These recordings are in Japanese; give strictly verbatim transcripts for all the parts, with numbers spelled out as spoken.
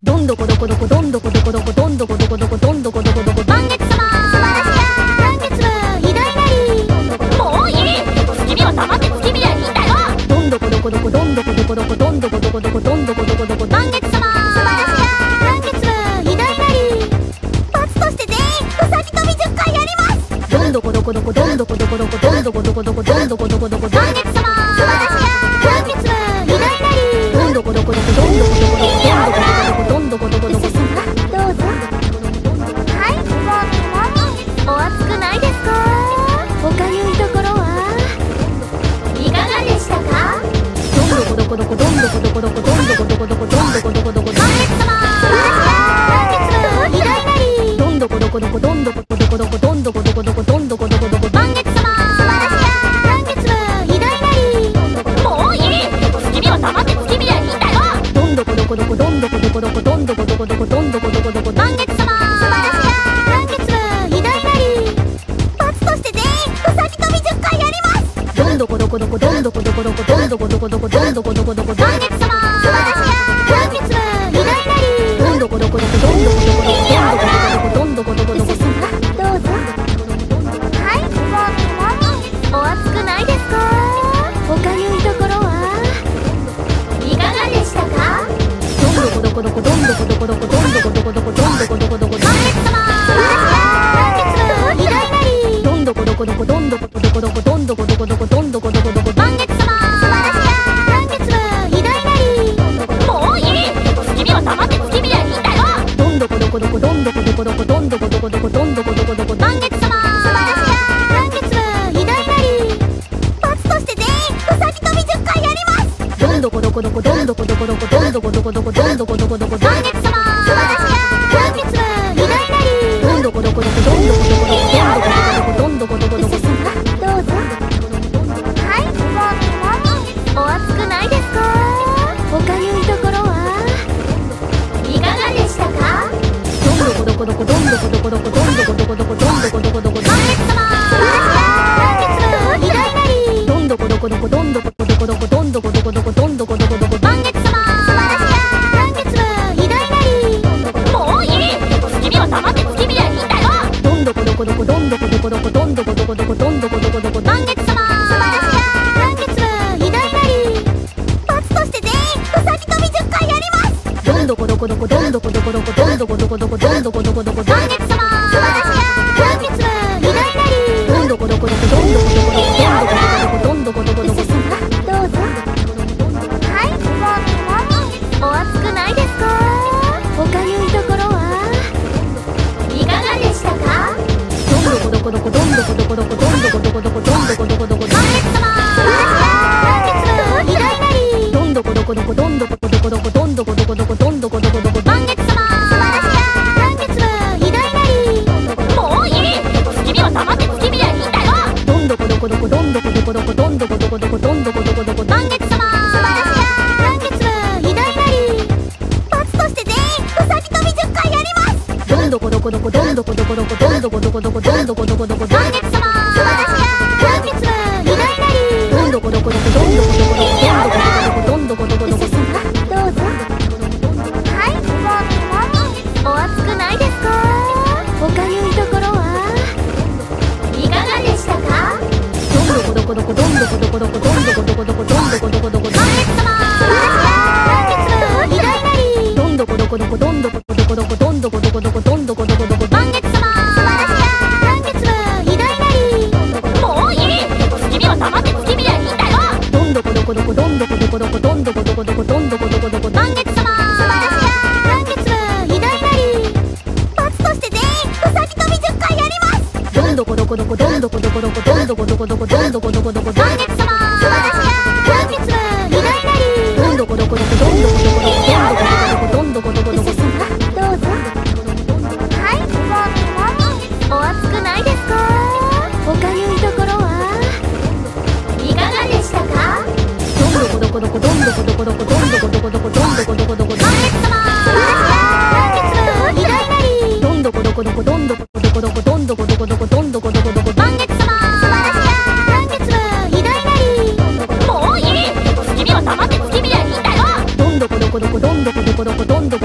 どんどこどこどこどんどこどこどこどんどこどこどこどんどこどこどこ満月様満月は偉大なりもういい月見は黙って月見りゃいいんだよどんどこどこどこどんどこどこどこどんどこどこどこどんどこどこどこ満月様満月は偉大なり罰として全員うさぎ跳びじゅっかいやりますどんどこどこどこどんどこどこどこどんどこどこどこどんどこどこどこ満月様満月は偉大なりどんどこどこどこどんどこどこどこどんどこどこどこどんどこどこどこどうぞはいもみもみお熱くないですかおかゆいところはいかがでしたかどんどこどこどこどんどこどこどこどんどこどこどこどんどこどこどこ満月様満月は偉大なりどんどこどこどこどんどこどこどこどんどこどこどこどんどこどこどこ満月様満月は偉大なりもういい月見は黙って月見りゃいいんだよどんどこどこどこどんどこどこどこどんどこどこどこどんどこどこどこ満月様満月は偉大なり罰として全員うさぎ跳びじゅっかいやりますどんどこどこどこどんどこどこどこどんどこどこどこどんどこどこどこ満月様満月は偉大なりどんどこどこどこどんどこどこどんどこどこどこどんどこどこどこどうぞはいもみもみお熱くないですかおかゆいところはいかがでしたかどんどこどこどこどんどこどこどこどんどこどこどこどんどこどこどこ満月様満月は偉大なりどんどこどこどこどんどこどこどこどんどこどこどこどんどこどこどこ満月様満月は偉大なりもういい月見は黙って月見りゃいいんだよどんどこどこどこどんどこどこどこどんどこどこどこどんどこどこどこ満月様満月は偉大なり罰として全員うさぎ跳びじゅっかいやりますどんどこどこどこどんどこどこどこどんどこどこどこどんどこどこどこ満月様満月は偉大なりどんどこどこどこどんどこどこどんどこどこどこどんどこどこどこどうぞはいもみもみお熱くないですかおかゆいところはいかがでしたかどんどこどこどこどんどこどこどこどんどこどこどこどんどこどこどこ満月様満月は偉大なりどんどこどこどこどんどこどこどこどんどこどこどこどんどこどこどこ満月様満月は偉大なりもういい月見は黙って月見りゃいいんだよどんどこどこどこどんどこどこどこどんどこどこどこどんどこどこどこ満月様満月は偉大なり罰として全員うさぎ跳びじゅっかいやりますどんどこどこどこどんどこどこどこどんどこどこどこどんどこどこどこ満月様満月は偉大なりどんどこどこどこどんどこどこどこどんどこどこどこどんどこどこどこどうぞはいもみもみお熱くないですかおかゆいところはいかがでしたかどんどこどこどこどんどこどこどこどんどこどこどこどんどこどこどこ満月様満月は偉大なりどんどこどこどこどんどこどこどこどんどこどこどこどんどこどこどこ満月様満月は偉大なりもういい月見は黙って月見りゃいいんだよどんどこどこどこどんどこどこどこどんどこどこどこどんどこどこどこ満月様満月は偉大なり罰として全員うさぎ跳びじゅっかいやりますどんどこどこどこどんどこどこどこどんどこどこどこどんどこどこどこ満月様満月は偉大なりどんどこどこどこどんどこどこどんどこどこどこどんどこどこどこどうぞはいもみもみお熱くないですかおかゆいところはいかがでしたかどんどこどこどこどんどこどこどこどんどこどこどこどんどこどこどこ満月様満月は偉大なりどんどこどこどこどんどこどこどこどんどこどこどこどんどこどこどこ満月様満月は偉大なりもういい月見は黙って月見りゃいいんだよどんどこどこどこどんどこどこどこどんどこどこどこどんどこどこどこ満月様満月は偉大なり罰として全員うさぎ跳びじゅっかいやりますどんどこどこどこどんどこどこどこどんどこどこどこどんどこどこどこ満月様満月は偉大なりどんどこどこどこどんどこどこどこどんどこどこどこどんどこどこどこどうぞはいもみもみお熱くないですかおかゆいところはいかがでしたかどんどこどこどこどんどこどこどこどんどこどこどこどんどこどこどこ満月様満月は偉大なりどんどこどこどこどんどこどこどこどんどこどこどこどんどこどこどこ満月様満月は偉大なりもういい月見は黙って月見りゃいいんだよどんどこどこどこどんどこどこどこどんどこ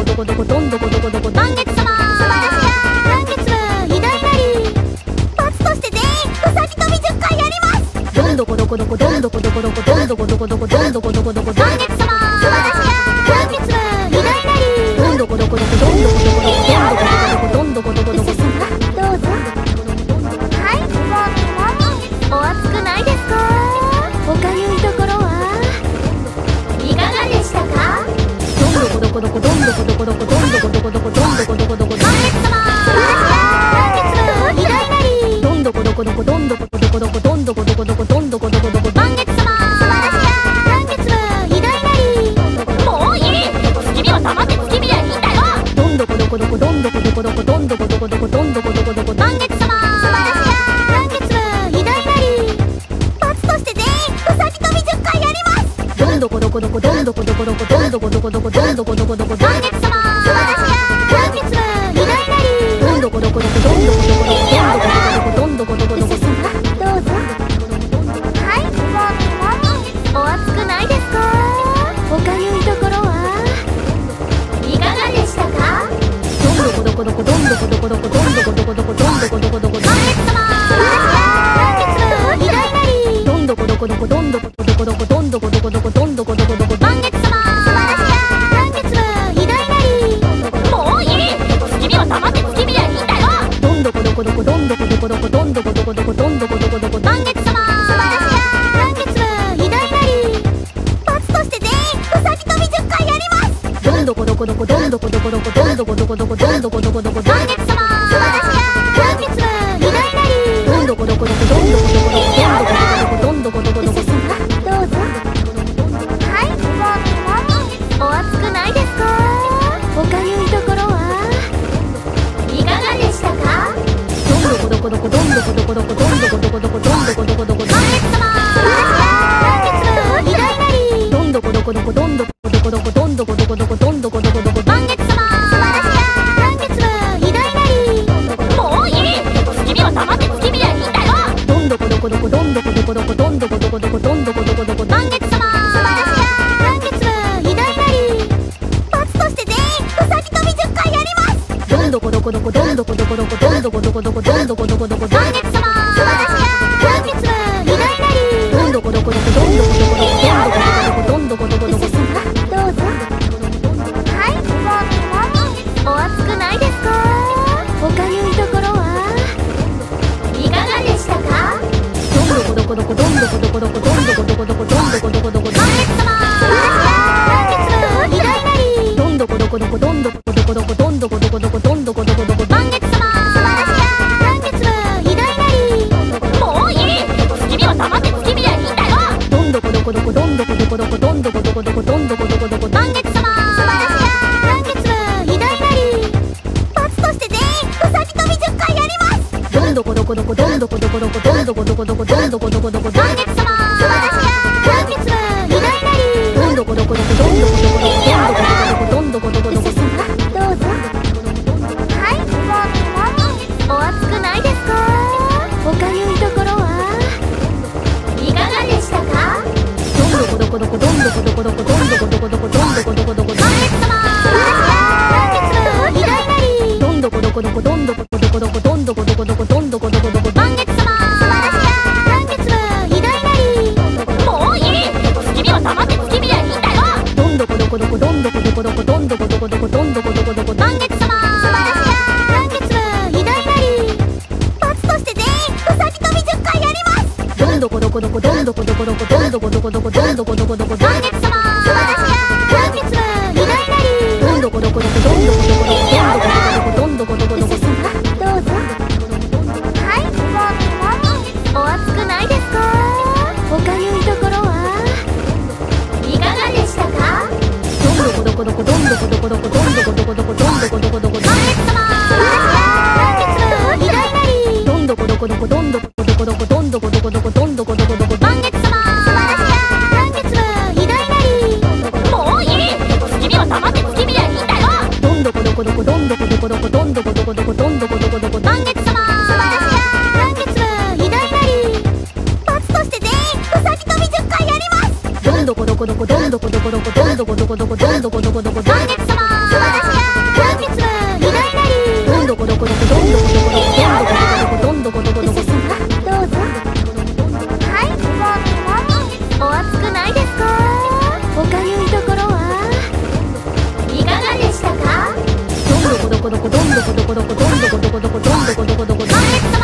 どこどこどんどこどこどこ満月様素晴らしや満月は偉大なり罰として全員うさぎ跳びじゅっかいやりますどんどこどこどこどんどこどこどこどんどこどこどこどんどこどこどこ満月様素晴らしや満月は偉大なりどんどこどこどこどんどこどこどこどんどこどこどこどんどこどこどこどうぞはいもみもみお熱くないですかおかゆいところはいかがでしたかどんどこどこどこどんどこどこどこどんどこどこどこどんどこどこどこ満月様素晴らしや満月は偉大なりどんどこどこどこどんどこどこどこどんどこどこどこどんどこどこどこ満月様素晴らしや満月は偉大なりもういい月見は黙って月見りゃいいんだよどんどこどこどこどんどこどこどこどんどこどこどこどんどこどこどこ満月様素晴らしや満月は偉大なり罰として全員うさぎ跳びじゅっかいやりますどんどこどこどこどんどこどこどこどんどこどこどこどんどこどこどこ満月様素晴らしや満月は偉大なりどんどこどこどこどんどこどこどこどんどこどこどこどんどこどこどこどうぞはいもみもみお熱くないですかおかゆいところはいかがでしたかどんどこどこどこどんどこどこどこどんどこどこどこどんどこどこどこ満月様素晴らしや満月は偉大なりどんどこどこどこどんどこどこどこどんどこどこどこどんどこどこどこ満月様素晴らしや満月は偉大なりもういい月見は黙って月見りゃいいんだよどんどこどこどこどんどこどこどこどんどこどこどこどんどこどこどこ満月様素晴らしや満月は偉大なり罰として全員うさぎ跳びじゅっかいやりますどんどこどこどこどんどこどこどこどんどこどこどこどんどこどこどこ満月様素晴らしや満月は偉大なりどんどこどこどこどんどこどこどこどんどこどこどこどんどこどこどこどうぞはいもみもみお熱くないですかおかゆいところはいかがでしたかどんどこどこどこどんどこどこどこどんどこどこどこどんどこどこどこ満月様素晴らしや満月は偉大なりどんどこどこどこどんどこどこどこどんどこどこどこどんどこどこどこ満月様素晴らしや満月は偉大なりもういい月見は黙って月見りゃいいんだよどんどこどこどこどんどこどこどこどんどこどこどこどんどこどこどこ満月様素晴らしや満月は偉大なり罰として全員うさぎ跳びじゅっかいやりますどんどこどこどこどんどこどこどこどんどこどこどこどんどこどこどこ満月様素晴らしや満月は偉大なりどんどこどこどこどんどこどこどこどんどこどこどこどんどこどこどこどうぞはいもみもみお熱くないですかおかゆいところはいかがでしたかどんどこどこどこどんどこどこどこどんどこどこどこどんどこどこどこ満月様素晴らしや満月は偉大なりどんどこどこどこどんどこどこどこどんどこどこどこどんどこどこどこ満月様素晴らしや満月は偉大なりもういい月見は黙って月見りゃいいんだよどんどこどこどこどんどこどこどこどんどこどこどこどんどこどこどこ満月様素晴らしや満月は偉大なり罰として全員うさぎ跳びじゅっかいやりますどんどこどこどこどんどこどこどこどんどこどこどこどんどこどこどこ満月様素晴らしや満月は偉大なりどんどこどこどこどんどこどこどこどんどこどこどこどんどこどこどこどうぞはいもみもみお熱くないですかおかゆいところはいかがでしたかどんどこどこどこどんどこどこどこどんどこどこどこどんどこどこどこ満月様素晴らしや満月は偉大なりどんどこどこどこどんどこどこどこどんどこどこどこどんどこどこどこ満月様素晴らしや満月は偉大なりもういい月見は黙って月見りゃいいんだよどんどこどこどこどんどこどこどこどんどこどこどこどんどこどこどこ満月様素晴らしや満月は偉大なり罰として全員うさぎ跳びじゅっかいやりますどんどこどこどこどんどこどこどこどんどこどこどこどんどこどこどこ満月様素晴らしや満月は偉大なりどんどこどこどこどんどこどこどこどんどこどこどこどんどこどこどこどうぞはいもみもみお熱くないですかおかゆいところはいかがでしたかどんどこどこどこどんどこどこどこどんどこどこどこどんどこどこどこ満月様素晴らしや満月は偉大なりどんどこどこどこどんどこどこどこどんどこどこどこどんどこどこどこ満月様素晴らしや満月は偉大なりもういい月見は黙って月見りゃいいんだよどんどこどこどこどんどこどこどこどんどこどこどこどんどこどこどこ満月様素晴らしや満月は偉大なり罰として全員うさぎ跳びじゅっかいやりますどんどこどこどこどんどこどこどこどんどこどこどこどんどこどこどこ満月様素晴らしやどこどんどこどこどこどんどこどこどこどんどこどこどこ満月様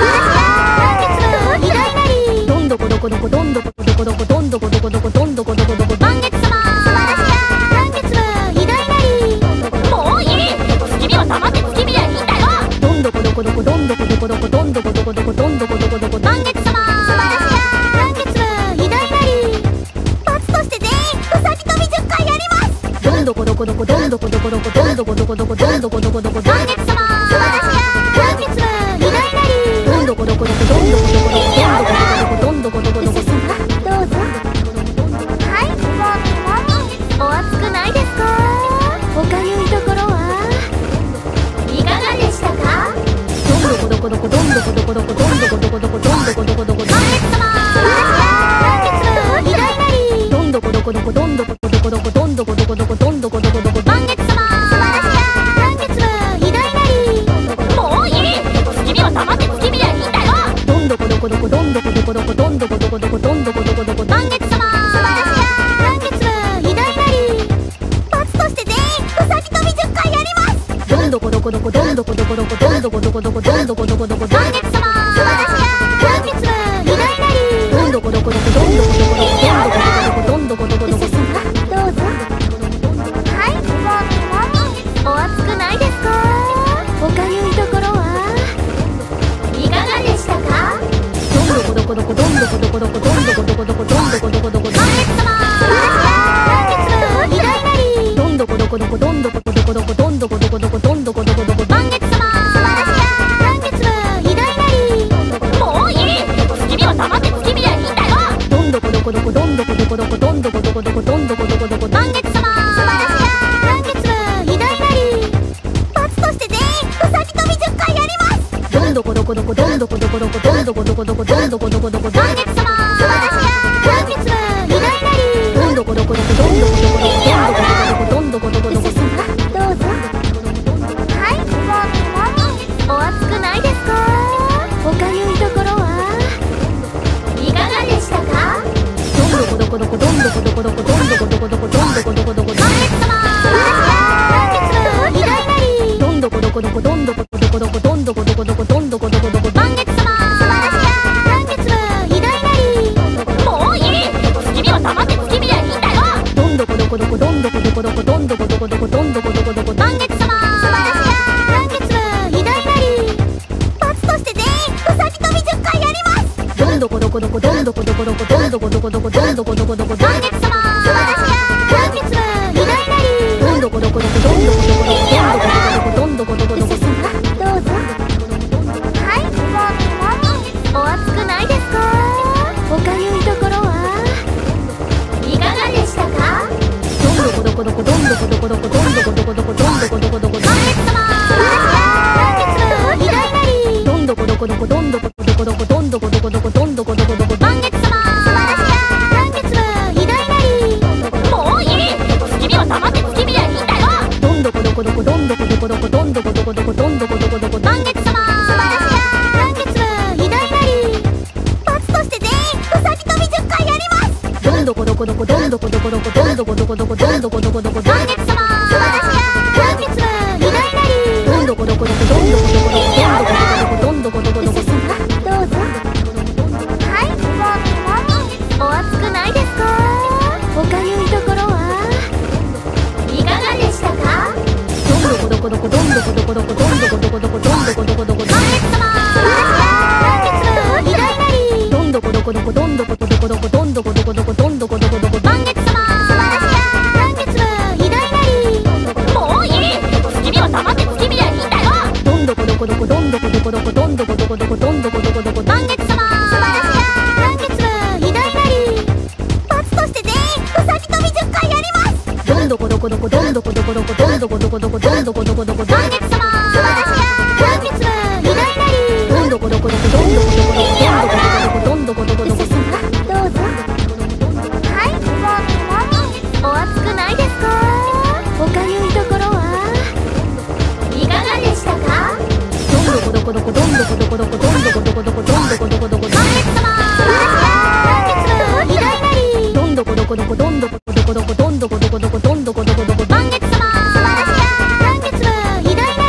偉大なりどんどこどこどこどんどこどこどこどんどこどこどこどんどこどこどこ満月様満月偉大なりもういい月見は黙って月見りゃいいんだよどんどこどこどこどんどこどこどこどんどこどこどこどんどこどこどこ満月様満月偉大なり罰として全員うさぎ跳びじゅっかいやりますどんどこどこどこどんどこどこどこどんどこどこどこどんどこどこどこ満月様満月偉大なりどんどこどこどこどんどこどこどこどんどこどこどこどんどこどこどこどうぞはいもみもみお熱くないですかおかゆいところはいかがでしたかどんどこどこどこどんどこどこどこどんどこどこどこどんどこどこどこ満月様満月偉大なりどんどこどこどこどんどこどこどこどんどこどこどこどんどこどこどこ満月様満月偉大なりもういい月見は黙って月見りゃいいんだよどんどこどこどこどんどこどこどこどんどこどこどこどんどこどこどこ満月様満月偉大なり罰として全員うさぎ跳びじゅっかいやりますどんどこどこどこどんどこどこどこどんどこどこどこどんどこどこどこ満月様満月偉大なりどんどこどこどこどんどこどこどんどこどこどこどんどこどこどこどうぞはいもみもみお熱くないですかおかゆいところはいかがでしたかどんどこどこどこどんどこどこどこどんどこどこどこどんどこどこどこ満月様満月偉大なりどんどこどこどこどんどこどこどこどんどこどこどこどんどこどこどこ満月様満月偉大なりもういい月見は黙って月見りゃいいんだよどんどこどこどこどんどこどこどこどんどこどこどこどんどこどこどこ満月様満月偉大なり罰として全員うさぎ跳びじゅっかいやりますどんどこどこどこどんどこどこどこどんどこどこどこどんどこどこどこ満月様満月偉大なりどんどこどこどこどんどこどこどこどんどこどこどこどんどこどこどこどうぞはいもみもみお熱くないですかおかゆいところはいかがでしたかどんどこどこどこどんどこどこどこどんどこどこどこどんどこどこどこ満月様満月偉大なりどんどこどこどこどんどこどこどこどんどこどこどこどんどこどこどこ満月様満月偉大なりもういい月見は黙って月見りゃいいんだよどんどこどこどこどんどこどこどこどんどこどこどこどんどこどこどこ満月様満月偉大なり罰として全員うさぎ跳びじゅっかいやりますどんどこどこどこどんどこどこどこどんどこどこどこどんどこどこどこ満月様満月偉大なりどんどこどこどこどんどこどこどんどこどこどこどんどこどこどこどうぞはいもみもみお熱くないですかおかゆいところはいかがでしたかどんどこどこどこどんどこどこどこどんどこどこどこどんどこどこどこ満月様満月偉大なりどんどこどこどこどんどこどこどこどんどこどこどこどんどこどこどこ満月様満月偉大なりもういい月見は黙って月見りゃいいんだよどんどこどこどこどんどこどこどこどんどこどこどこどんどこどこどこ満月様満月偉大なり罰として全員うさぎ跳びじゅっかいやりますどんどこどこどこどんどこどこどこどんどこどこどこどんどこどこどこ満月様満月偉大なりどんどこどこどこどんどこどこどこどんどこどこどこどんどこどこどこどうぞはいもみもみお熱くないですかおかゆいところはいかがでしたかどんどこどこどこどんどこどこどこどんどこどこどこどんどこどこどこ満月様満月偉大なりどんどこどこどこどんどこどこどこどんどこどこどこどんどこどこどこ満月様満月偉大なりもういい月見は黙って月見りゃいいんだよどんどこどこどこどんどこどこどこどんどこどこどこどんどこどこどこ満月様満月偉大なり罰として全員うさぎ跳びじゅっかいやりますどんどこどこどこどんどこどこどこどんどこどこどこどんどこどこどこ満月様満月偉大なりどんどこどこどこどんどこどこどこどんどこどこどこどんどこどこどこどうぞはいもみもみお熱くないですかおかゆいところはいかがでしたかどんどこどこどこどんどこどこどこどんどこどこどこどんどこどこどこ満月様満月偉大なりどんどこどこどこどんどこどこどこどんどこどこどこどんどこどこどこ満月様満月偉大な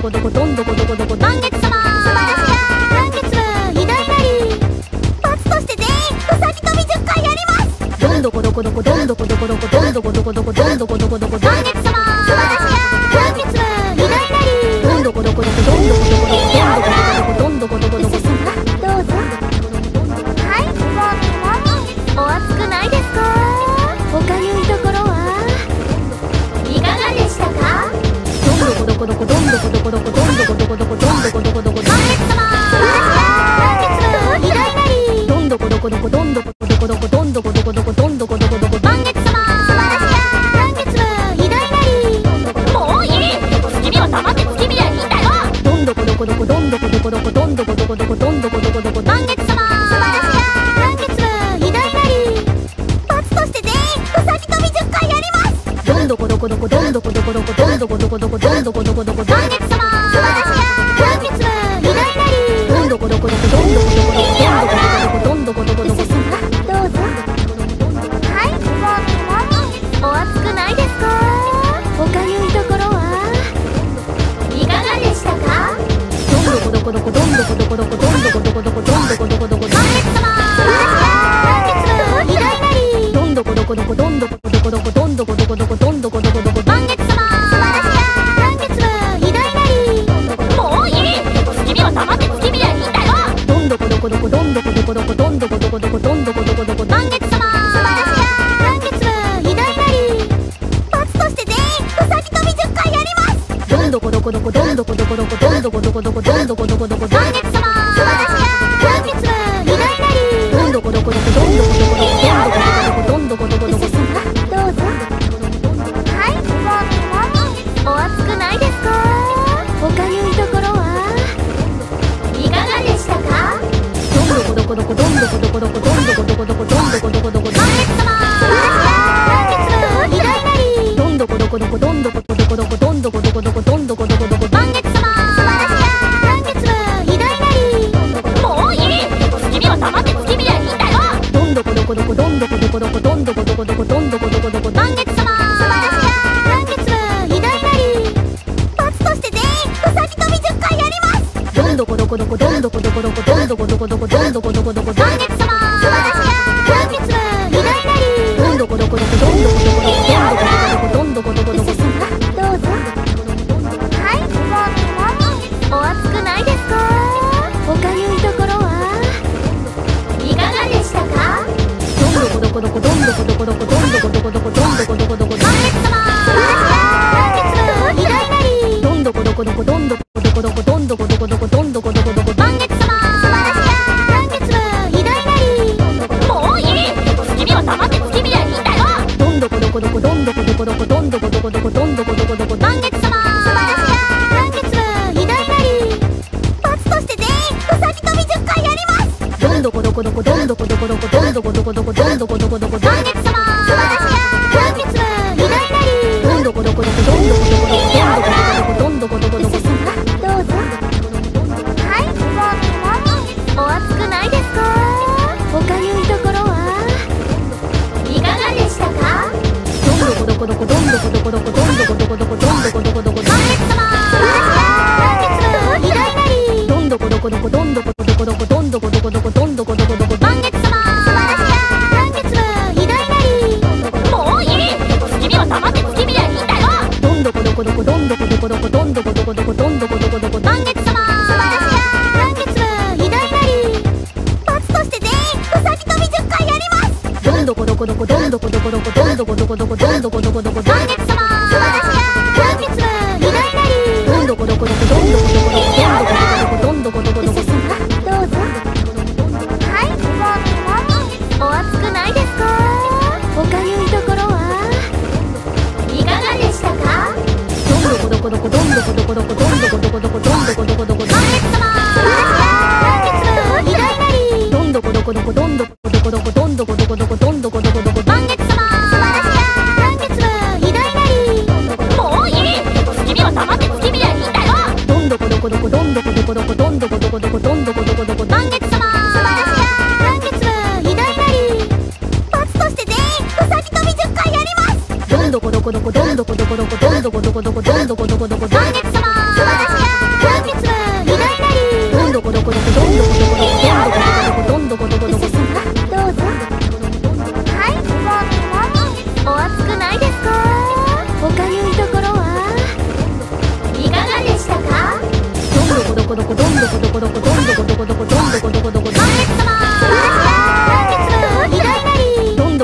こどこどんどこどこどこ満月様素晴らしや満月は偉大なり罰として全員うさぎ跳びじゅっかいやりますどんどこどこどこどんどこどこどこどんどこどこどこどんどこどこどこ満月様素晴らしや満月は偉大なりどんどこどこどこどんどこどこどこどんどこどこどこどんどこどこどこどうぞはいもみもみお熱くないですかおかゆいところはいかがでしたかどんどこどこどこどんどこどこどこどんどこどこどこどんどこどこどこ満月様素晴らしや満月は偉大なりどんどこどこどこどんどこどこどこどんどこどこどこどんどこどこどこ満月様素晴らしや満月は偉大なりもういい月見は黙って月見りゃいいんだよどんどこどこどこどんどこどこどこどんどこどこどこどんどこどこどこ満月様素晴らしや満月は偉大なり罰として全員うさぎ跳びじゅっかいやりますどんどこどこどこどんどこどこどこどんどこどこどこどんどこどこどこ満月様素晴らしや満月は偉大なりどんどこどこどこどんどこどこどこどんどこどこどこどんどこどこどこどうぞはいもみもみお熱くないですかおかゆいところはいかがでしたかどんどこどこどこどんどこどこどこどんどこどこどこどんどこどこどこ満月様素晴らしや満月は偉大なりどんどこどこどこどんどこどこどこどんどこどこどこどんどこどこどこ満月様素晴らしや満月は偉大なりもういい月見は黙って月見りゃいいんだよどんどこどこどこどんどこどこどこどんどこどこどこどんどこどこどこ満月様素晴らしや満月は偉大なり罰として全員うさぎ跳びじゅっかいやりますどんどこどこどこどんどこどこどこどんどこどこどこどんどこどこどこ満月様素晴らしや満月は偉大なりどんどこどこどこどんどこどこどこどんどこどこどこどんどこどこどこどうぞはいもみもみお熱くないですかおかゆいところはいかがでしたかどんどこどこどこどんどこどこどこどんどこどこどこどんどこどこどこ満月様素晴らしや満月は偉大なりどんどこどこどこどんどこどこどこどんどこどこどこどんどこどこどこ満月様素晴らしや満月は偉大なりもういい月見は黙って月見りゃいいんだよどんどこどこどこどんどこどこどこどんどこどこどこどんどこどこどこ満月様素晴らしや満月は偉大なり罰として全員うさぎ跳びじゅっかいやりますどんどこどこどこどんどこどこどこどんどこどこどこどんどこどこどこ満月様素晴らしや満月は偉大なりどんどこどこどこどんどこどこどこどんどこどこどこどんどこどこどこどうぞはいもみもみお熱くないですかおかゆいところはいかがでしたかどんどこどこどこどんどこどこどこどんどこどこどこどんどこどこどこ満月様素晴らしや満月は偉大なりどんどこどこどこどんどこどこどこどんどこどこどこどんどこどこどこ満月様素晴らしや満月は偉大なりもういい月見は黙って月見りゃいいんだよどんどこどこどこどんどこどこどこどんどこどこどこどんどこどこどこ満月様素晴らしや満月は偉大なり罰として全員うさぎ跳びじゅっかいやりますどんどこどこどこどんどこどこどこどんどこどこどこどんどこどこどこ満月様素晴らしや満月は偉大なりどんどこどこどこどんどこどこどこどんどこどこどこどんどこどこどこどうぞはいもみもみお熱くないですかおかゆいところはいかがでしたかどんどこどこどこどんどこどこどこどんどこどこどこどんどこどこどこ満月様素晴らしや満月は偉大なりどんどこどこどこどんどこどこどこどんどこどこどこどんどこどこどこ満月様素晴らしや満月は偉大なりもういい月見は黙って月見りゃいいんだよどんどこどこどこどんどこどこどこどんどこどこどこどんどこどこどこ満月様素晴らしや満月は偉大なり罰として全員うさぎ跳びじゅっかいやりますどんどこどこどこどんどこどこどこどんどこどこどこどんどこどこどこ満月様素晴らしや満月は偉大なりどんどこどこどこどんどこどこどこどんどこどこどこどんどこどこどこどうぞはいもみもみお熱くないですかおかゆいところはいかがでしたかどんどこどこどこどんどこどこどこどんどこどこどこどんどこどこどこ満月様素晴らしや満月は偉大なりどんどこどこどこどんどこどこどこどんどこどこどこどんどこどこどこ満月様素晴らしや満月は偉大なりもういい月見は黙って月見りゃいいんだよどんどこどこどこどんどこどこどこどんどこどこどこどんどこどこどこ満月様素晴らしや満月は偉大なり罰として全員うさぎ跳びじゅっかいやりますどんどこどこどこどんどこどこどこどんどこどこどこどんどこどこどこ満月様素晴らしや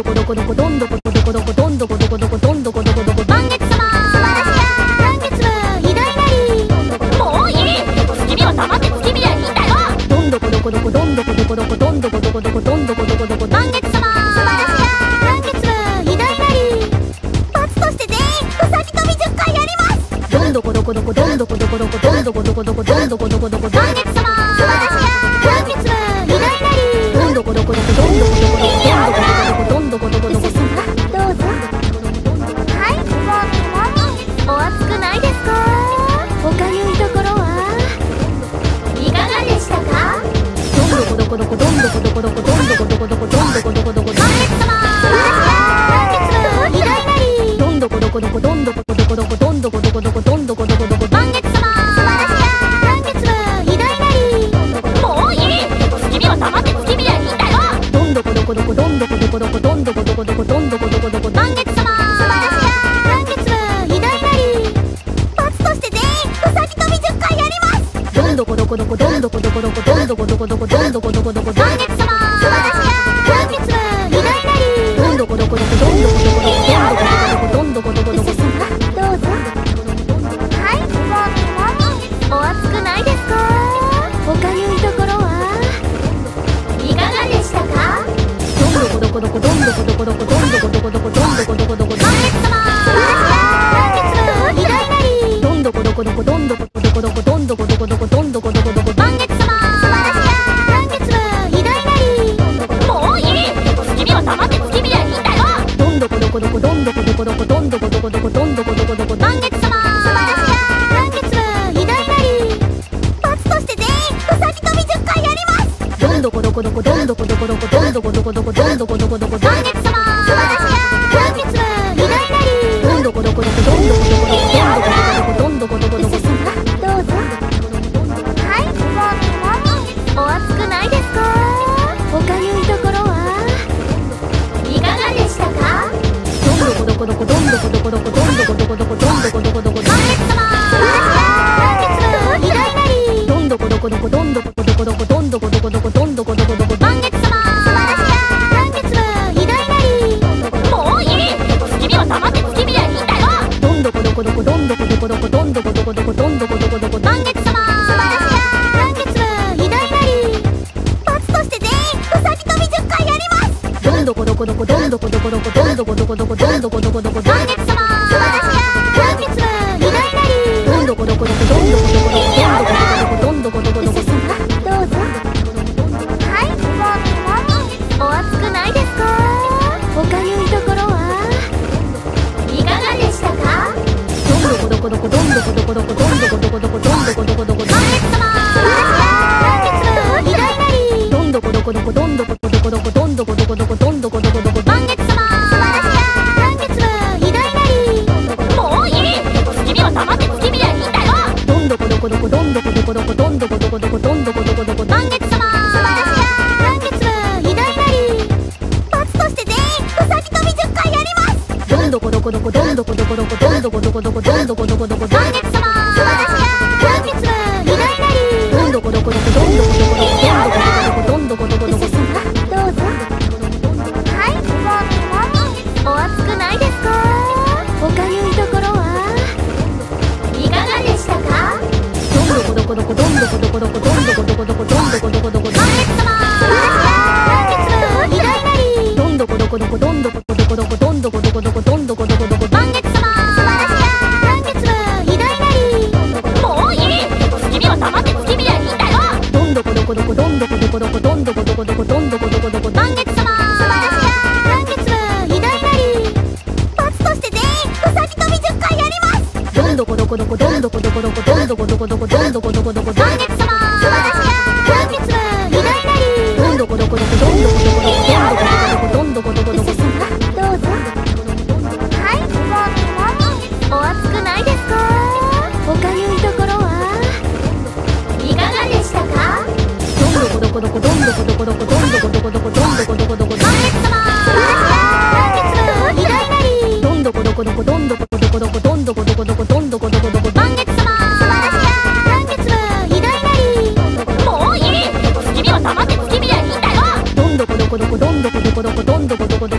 こどこどこどんどこどこどこどんどこどこどこどんどこどこどこ満月様素晴らしや満月部偉大なりもういい月見は黙って月見りゃいいんだよどんどこどこどこどんどこどこどこどんどこどこどこどんどこどこどこ満月様素晴らしや満月部偉大なり罰として全員うさぎ跳びじゅっかいやりますどんどこどこどこどんどこどこどこどんどこどこどこどんどこどこどこ満月様素晴らしや満月部偉大なりどんどこどこどこどんどこどこどこどんどこどこどこどんどこどこどこどうぞはいもみもみお熱くないですかおかゆいところはいかがでしたかどんどこどこどこどんどこどこどこどんどこどこどこどんどこどこどこ満月様素晴らしや満月部偉大なりどんどこどこどこどんどこどこどこどんどこどこどこどんどこどこどこ満月様素晴らしや満月部偉大なりもういい月見は黙って月見りゃいいんだよどんどこどこどこどんどこどこどこどんどこどこどこどんどこどこどこ満月様素晴らしや満月部偉大なり罰として全員うさぎ跳びじゅっかいやりますどんどこどこどこどんどこどこどこどんどこどこどこどんどこどこどこ満月様素晴らしや満月部偉大なりどんどこどこどこどんどこどこどこどんどこどこどこどんどこどこどこどうぞはいもみもみお熱くないですかおかゆいところはいかがでしたかどんどこどこどこどんどこどこどこどんどこどこどこどんどこどこどこ満月様素晴らしや満月部偉大なりどんどこどこどこどんどこどこどこどんどこどこどこどんどこどこどこ満月様素晴らしや満月部偉大なりもういい月見は黙って月見りゃいいんだよどんどこどこどこどんどこどこどこどんどこどこどこどんどこどこどこ満月様素晴らしや満月部偉大なり罰として全員うさぎ跳びじゅっかいやりますどんどこどこどこどんどこどこどこどんどこどこどこどんどこどこどこ満月様素晴らしや満月部偉大なりどんどこどこどこどんどこどこどこどんどこどこどこどんどこどこどこどうぞはいもみもみお熱くないですかおかゆいところはいかがでしたかどんどこどこどこどんどこどこどこどんどこどこどこどんどこどこどこ満月様素晴らしや満月部偉大なりどんどこどこどこどんどこどこどこどんどこどこどこどんどこどこどこ満月様素晴らしや満月部偉大なりもういい月見は黙って月見りゃいいんだよどんどこどこどこどんどこどこどこどんどこどこどこどんどこどこどこ満月様素晴らしや満月部偉大なり罰として全員うさぎ跳びじゅっかいやりますどんどこどこどこどんどこどこどこどんどこどこどこどんどこどこどこ満月様素晴らしや満月部偉大なりどんどこどこどこどんどこどこどこどんどこどこどこどんどこどこどこどうぞはいもみもみお熱くないですかおかゆいところはいかがでしたかどんどこどこどこどんどこどこどこどんどこどこどこどんどこどこどこ満月様素晴らしや満月部偉大なりどんどこどこどこどんどこどこどこどんどこどこどこどんどこどこどこ満月様素晴らしや満月部偉大なりもういい月見は黙って月見りゃいいんだよどんどこどこどこどんどこどこどこどんどこどこどこどんどこどこどこ満月様素晴らしや満月部偉大なり罰として全員うさぎ跳びじゅっかいやりますどんどこどこどこどんどこどこどこどんどこどこどこどんどこどこどこ満月様素晴らしや満月部偉大なりどんどこどこどこどんどこどこどこどんどこどこどこどんどこどこどこどうぞはいもみもみお熱くないですかおかゆいところはいかがでしたかどんどこどこどこどんどこどこどこどんどこどこどこどんどこどこどこ満月様素晴らしや満月部偉大なりどんどこどこどこどんどこどこどこどんどこどこどこどんどこどこどこ満月様素晴らしや満月部偉大なりもういい月見は黙って月見りゃいいんだよどんどこどこどこどんどこどこどこどんどこどこどこどんどこどこどこ満月様素晴らしや満月部偉大なり罰として全員うさぎ跳びじゅっかいやりますどんどこどこどこどんどこどこどこどんどこどこどこどんどこどこどこ満月様素晴らしや満月部偉大なりどんどこどこどこどんどこどこどこどんどこどこどこどんどこどこどこどうぞはいもみもみお熱くないですかおかゆいところはいかがでしたかどんどこどこどこどんどこどこどこどんどこどこどこどんどこどこどこ満月様素晴らしや満月部偉大なりどんどこどこどこどんどこどこどこどんどこどこどこどんどこどこどこ満月様素晴らしや満月部偉大なりもういい月見は黙って月見りゃいいんだよどんどこどこどこどんどこどこどこどんどこどこどこどんどこ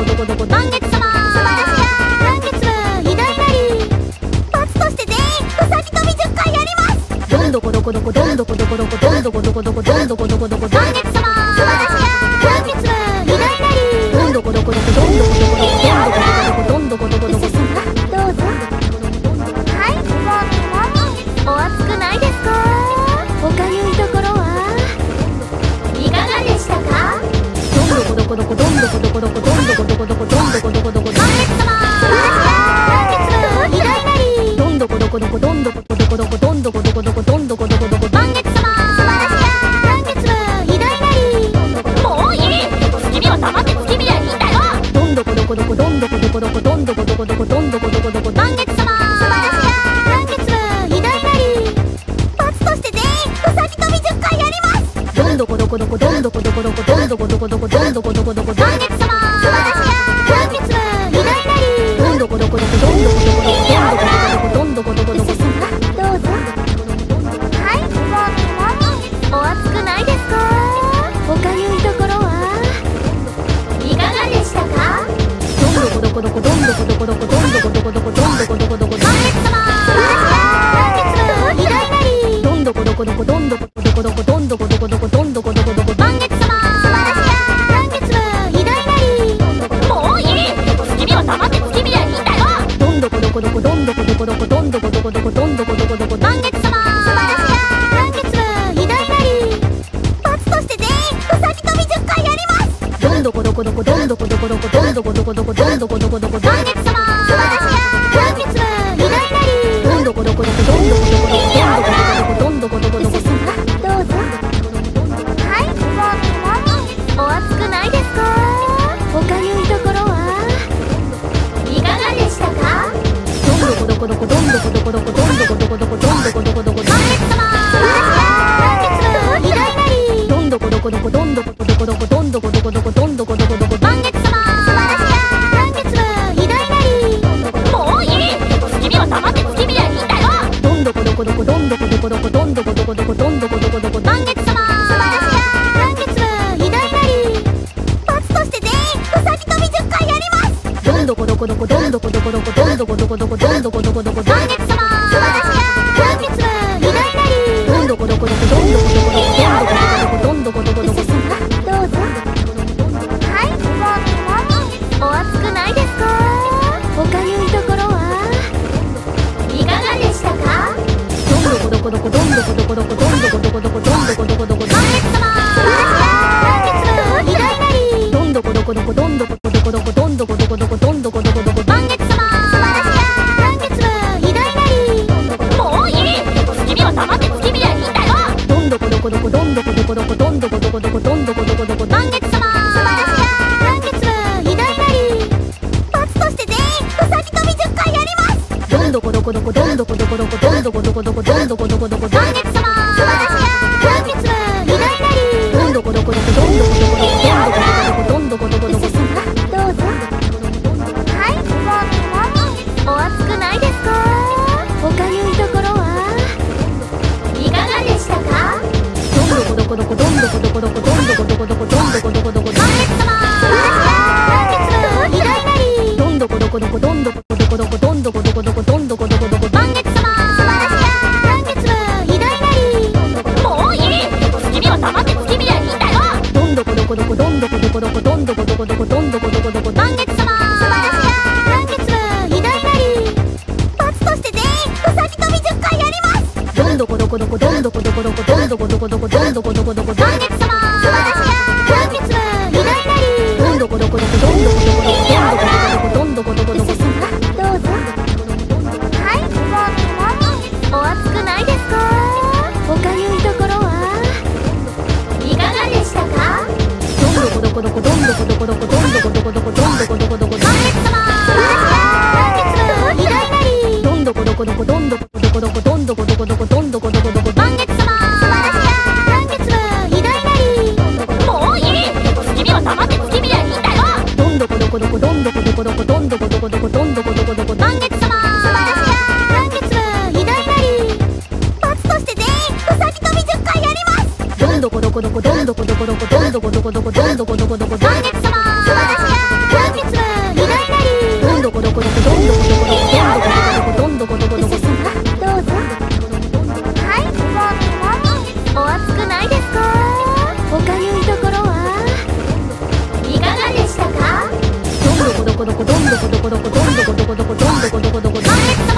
こどこどこ満月様素晴らしや満月部偉大なり罰として全員うさぎ跳びじゅっかいやりますどんどこどこどこどんどこどこどこどんどこどこどこどんどこどこどこ満月様素晴らしや満月部偉大なりどんどこどこどこどんどこどこどこどんどこどこどこどんどこどこどこどうぞはいもみもみお熱くないですかおかゆいところはいかがでしたかどんどこどこどこどんどこどこどこどんどこどこどこどんどこどこどこ満月様素晴らしや満月部偉大なりどんどこどこどこどんどこどこどこどんどこどこどこどんどこどこどこ満月様素晴らしや満月部偉大なりもういい月見は黙って月見りゃいいんだよどんどこどこどこどんどこどこどこどんどこどこどこどんどこどこどこ満月様素晴らしや満月部偉大なり罰として全員うさぎ跳びじゅっかいやりますどんどこどこどこどんどこどこどこどんどこどこどこどんどこどこどこ満月様素晴らしや満月部偉大なりどんどこどこどこどんどこどこどこどんどこどこどこどんどこどこどこどうぞはいもみもみお熱くないですかおかゆいところはいかがでしたかどんどこどこどこどんどこどこどこどんどこどこどこどんどこどこどこ満月様素晴らしや満月部偉大なりどんどこどこどこどんどこどこどこどんどこどこどこどんどこどこどこ満月様素晴らしや満月部偉大なりもういい月見は黙って月見りゃいいんだよどんどこどこどこどんどこどこどこどんどこどこどこどんどこどこどこ満月様素晴らしや満月部偉大なり罰として全員うさぎ跳びじゅっかいやりますどんどこどこどこどんどこどこどこどんどこどこどこどんどこどこどこ満月様素晴らしや満月部偉大なりどんどこどこどこどんどこどこどこどんどこどこどこどんどこどこどこどうぞはいもみもみお熱くないですかおかゆいところはいかがでしたかどんどこどこどこどんどこどこどこどんどこどこどこどんどこどこどこ満月様素晴らしや満月部偉大なりどんどこどこどこどんどこどこどこどんどこどこどこどんどこどこどこ満月様素晴らしや満月部偉大なりもういい月見は黙って月見りゃいいんだよどんどこどこどこどんどこどこどこどんどこどこどこどんどこどこどこ満月様素晴らしや満月部偉大なり罰として全員うさぎ跳びじゅっかいやりますどんどこどこどこどんどこどこどこどんどこどこどこどんどこどこどこ満月様素晴らしや満月部偉大なりどんどこどこどこどんどこどこどこどんどこどこどこどんどこどこどこどうぞはいもみもみお熱くないですかおかゆいところはいかがでしたかどんどこどこどこどんどこどこどこどんどこどこどこどんどこどこどこ満月様素晴らしや満月部偉大なりどんどこどこどこどんどこどこどこどんどこどこどこどんどこどこどこ満月様素晴らしや満月部偉大なりもういい月見は黙って月見りゃいいんだよどんどこどこどこどんどこどこどこどんどこどこどこどんどこどこどこ満月様素晴らしや満月部偉大なり罰として全員うさぎ跳びじゅっかいやりますどんどこどこどこどんどこどこどこどんどこどこどこどんどこどこどこ満月様素晴らしや満月部偉大なりどんどこどこどこどんどこどこどこどんどこどこどこどんどこどこどこどうぞはいもみもみお熱くないですかおかゆいところはいかがでしたかどんどこどこどこどんどこどこどこどんどこどこどこどんどこどこどこ満月様素晴らしや満月部偉大なりどんどこどこどこどんどこどこどこどんどこどこどこどんどこどこどこ満月様素晴らしや満月部偉大なりもういい月見は黙って月見りゃいいんだよどんどこどこどこどんどこどこどこどんどこどこどこどんどこどこどこ満月様素晴らしや満月部偉大なり罰として全員うさぎ跳びじゅっかいやりますどんどこどこどこどんどこどこどこどんどこどこどこどんどこどこどこ満月様素晴らしや満月部偉大なりどんどこどこどこどんどこどこどこどんどこどこどこどんどこどこどこどうぞはいもみもみお熱くないですかおかゆいところはいかがでしたかどんどこどこどこどんどこどこどこどんどこどこどこどんどこどこどこ満月様素晴らしや満月部偉大なりどんどこどこどこどんどこどこどこどんどこどこどこどんどこどこどこ満月様素晴らしや満月部偉大なりもういい月見は黙って月見りゃいいんだよどんどこどこどこどんどこどこどこどんどこどこどこどんどこどこどこ満月様素晴らしや満月部偉大なり罰として全員うさぎ跳びじゅっかいやりますどんどこどこどこどんどこどこどこどんどこどこどこどんどこどこどこ満月様素晴らしや満月部こどこどんどこどこどこどんどこどこどこどんどこどこどこ満月様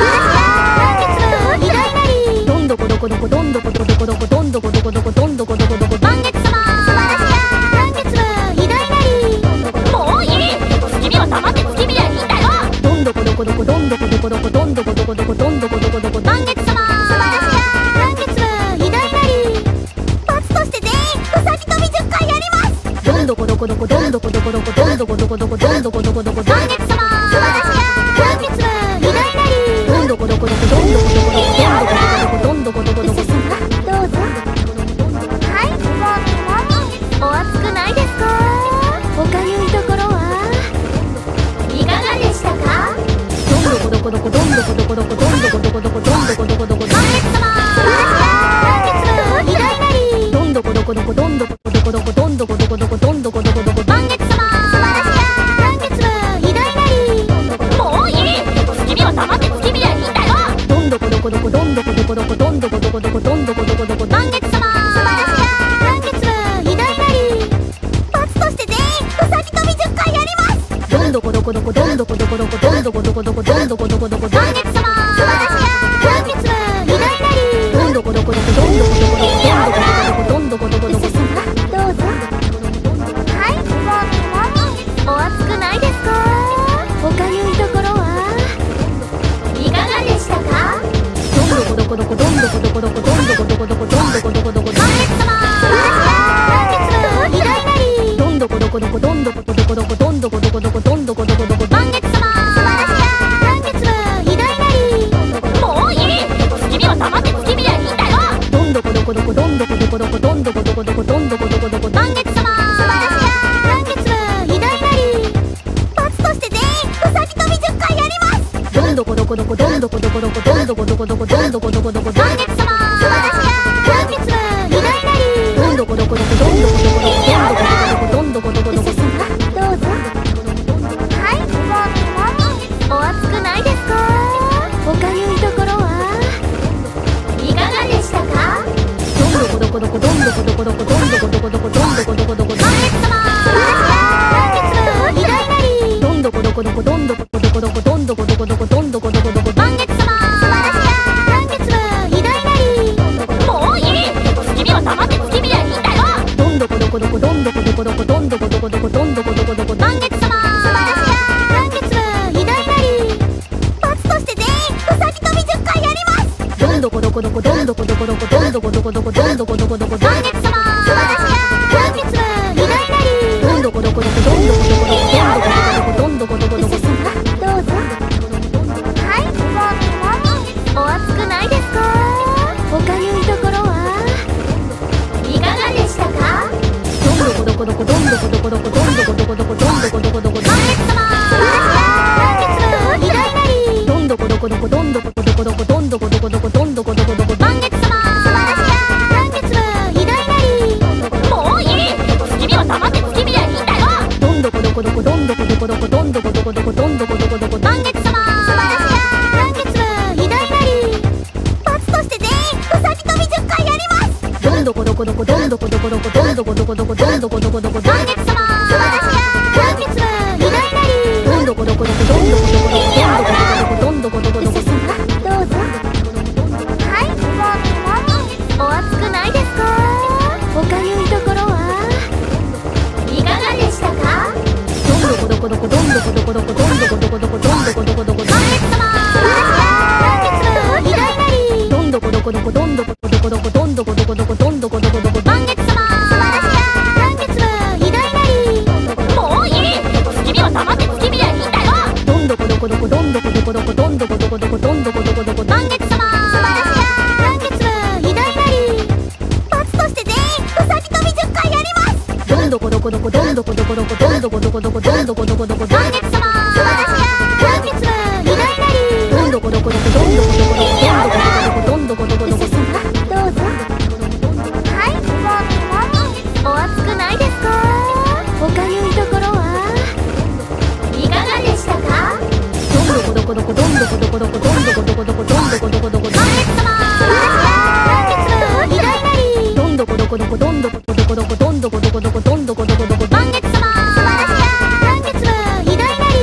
偉大なりどんどこどこどこどんどこどこどこどんどこどこどこどんどこどこどこ満月様満月偉大なりもういい月見は黙って月見りゃいいんだよどんどこどこどこどんどこどこどこどんどこどこどこどんどこどこどこ満月様満月偉大なり罰として全員うさぎ跳びじゅっかいやりますどんどこどこどこどんどこどこどこどんどこどこどこどんどこどこどこ満月様満月偉大なりどんどこどこどこどんどこどこどんどこどこどこどんどこどこどこどうぞはいもみもみお熱くないですかおかゆいところはいかがでしたかどんどこどこどこどんどこどこどこどんどこどこどこどんどこどこどこ満月様満月偉大なりどんどこどこどこどんどこどこどこどんどこどこどこどんどこどこどこ満月様満月偉大なりもういい月見は黙って月見りゃいいんだよどんどこどこどこどんどこどこどこどんどこどこどこどんどこどこどこ満月様満月偉大なり罰として全員うさぎ跳びじゅっかいやりますどんどこどこどこどんどこどこどこどんどこどこどこどんどこどこどこ満月様満月偉大なりどんどこどこどこどんどこどこどこどんどこどこどこどんどこどこどこどうぞはいもみもみお熱くないですかおかゆいところはいかがでしたかどんどこどこどこどんどこどこどこどんどこどこどこどんどこどこどこ満月様満月偉大なりどんどこどこどこどんどこどこどこどんどこどこどこどんどこどこどこ満月様満月偉大なりもういい月見は黙って月見りゃいいんだよどんどこどこどこどんどこどこどこどんどこどこどこどんどこどこどこ満月様満月偉大なり罰として全員うさぎ跳びじゅっかいやりますどんどこどこどこどんどこどこどこどんどこどこどこどんどこどこどこ満月様満月偉大なりどんどこどこどこどんどこどこどんどこどこどこどんどこどこどこどうぞはいもみもみお熱くないですかおかゆいところはいかがでしたかどんどこどこどこどんどこどこどこどんどこどこどこどんどこどこどこ満月様満月偉大なりどんどこどこどこどんどこどこどこどんどこどこどこどんどこどこどこ満月様満月偉大なりもういい月見は黙って月見りゃいいんだよどんどこどこどこどんどこどこどこどんどこどこどこどんどこどこどこ満月様満月偉大なり罰として全員うさぎ跳びじゅっかいやりますどんどこどこどこどんどこどこどこどんどこどこどこどんどこどこどこ満月様満月偉大なりどんどこどこどこどんどこどこどんどこどこどこどんどこどこどこどうぞはいもみもみお熱くないですかおかゆいところはいかがでしたかどんどこどこどこどんどこどこどこどんどこどこどこどんどこどこどこ満月様満月偉大なりどんどこどこどこどんどこどこどこどんどこどこどこどんどこどこどこ満月様満月偉大なりもういい月見は黙って月見りゃいいんだよどんどこどこどこどんどこどこどこどんどこどこどこどんどこどこどこ満月様満月偉大なり罰として全員うさぎ跳びじゅっかいやりますどんどこどこどこどんどこどこどこどんどこどこどこどんどこどこどこ満月様満月偉大なりどんどこどこどこどんどこどこどんどこどこどこどんどこどこどこどうぞはいもみもみお熱くないですかおかゆいところはいかがでしたかどんどこどこどこどんどこどこどこどんどこどこどこどんどこどこどこ満月様満月偉大なりどんどこどこどこどんどこどこどこどんどこどこどこどんどこどこどこ満月様満月偉大なりもういい月見は黙って月見りゃいいんだよどんどこどこどこどんどこどこどこどんどこどこどこどんどこどこどこ満月様満月偉大なり罰として全員うさぎ跳びじゅっかいやりますどんどこどこどこどんどこどこどこどんどこどこどこどんどこどこどこ満月様満月偉大なりどんどこどこどこどんどこどこどこどんどこどこどこどんどこどこどこどうぞはいもみもみお熱くないですかおかゆいところはいかがでしたかどんどこどこどこどんどこどこどこどんどこどこどこどんどこどこどこ満月様満月偉大なりどんどこどこどこどんどこどこどこどんどこどこどこどんどこどこどこ満月様満月偉大なり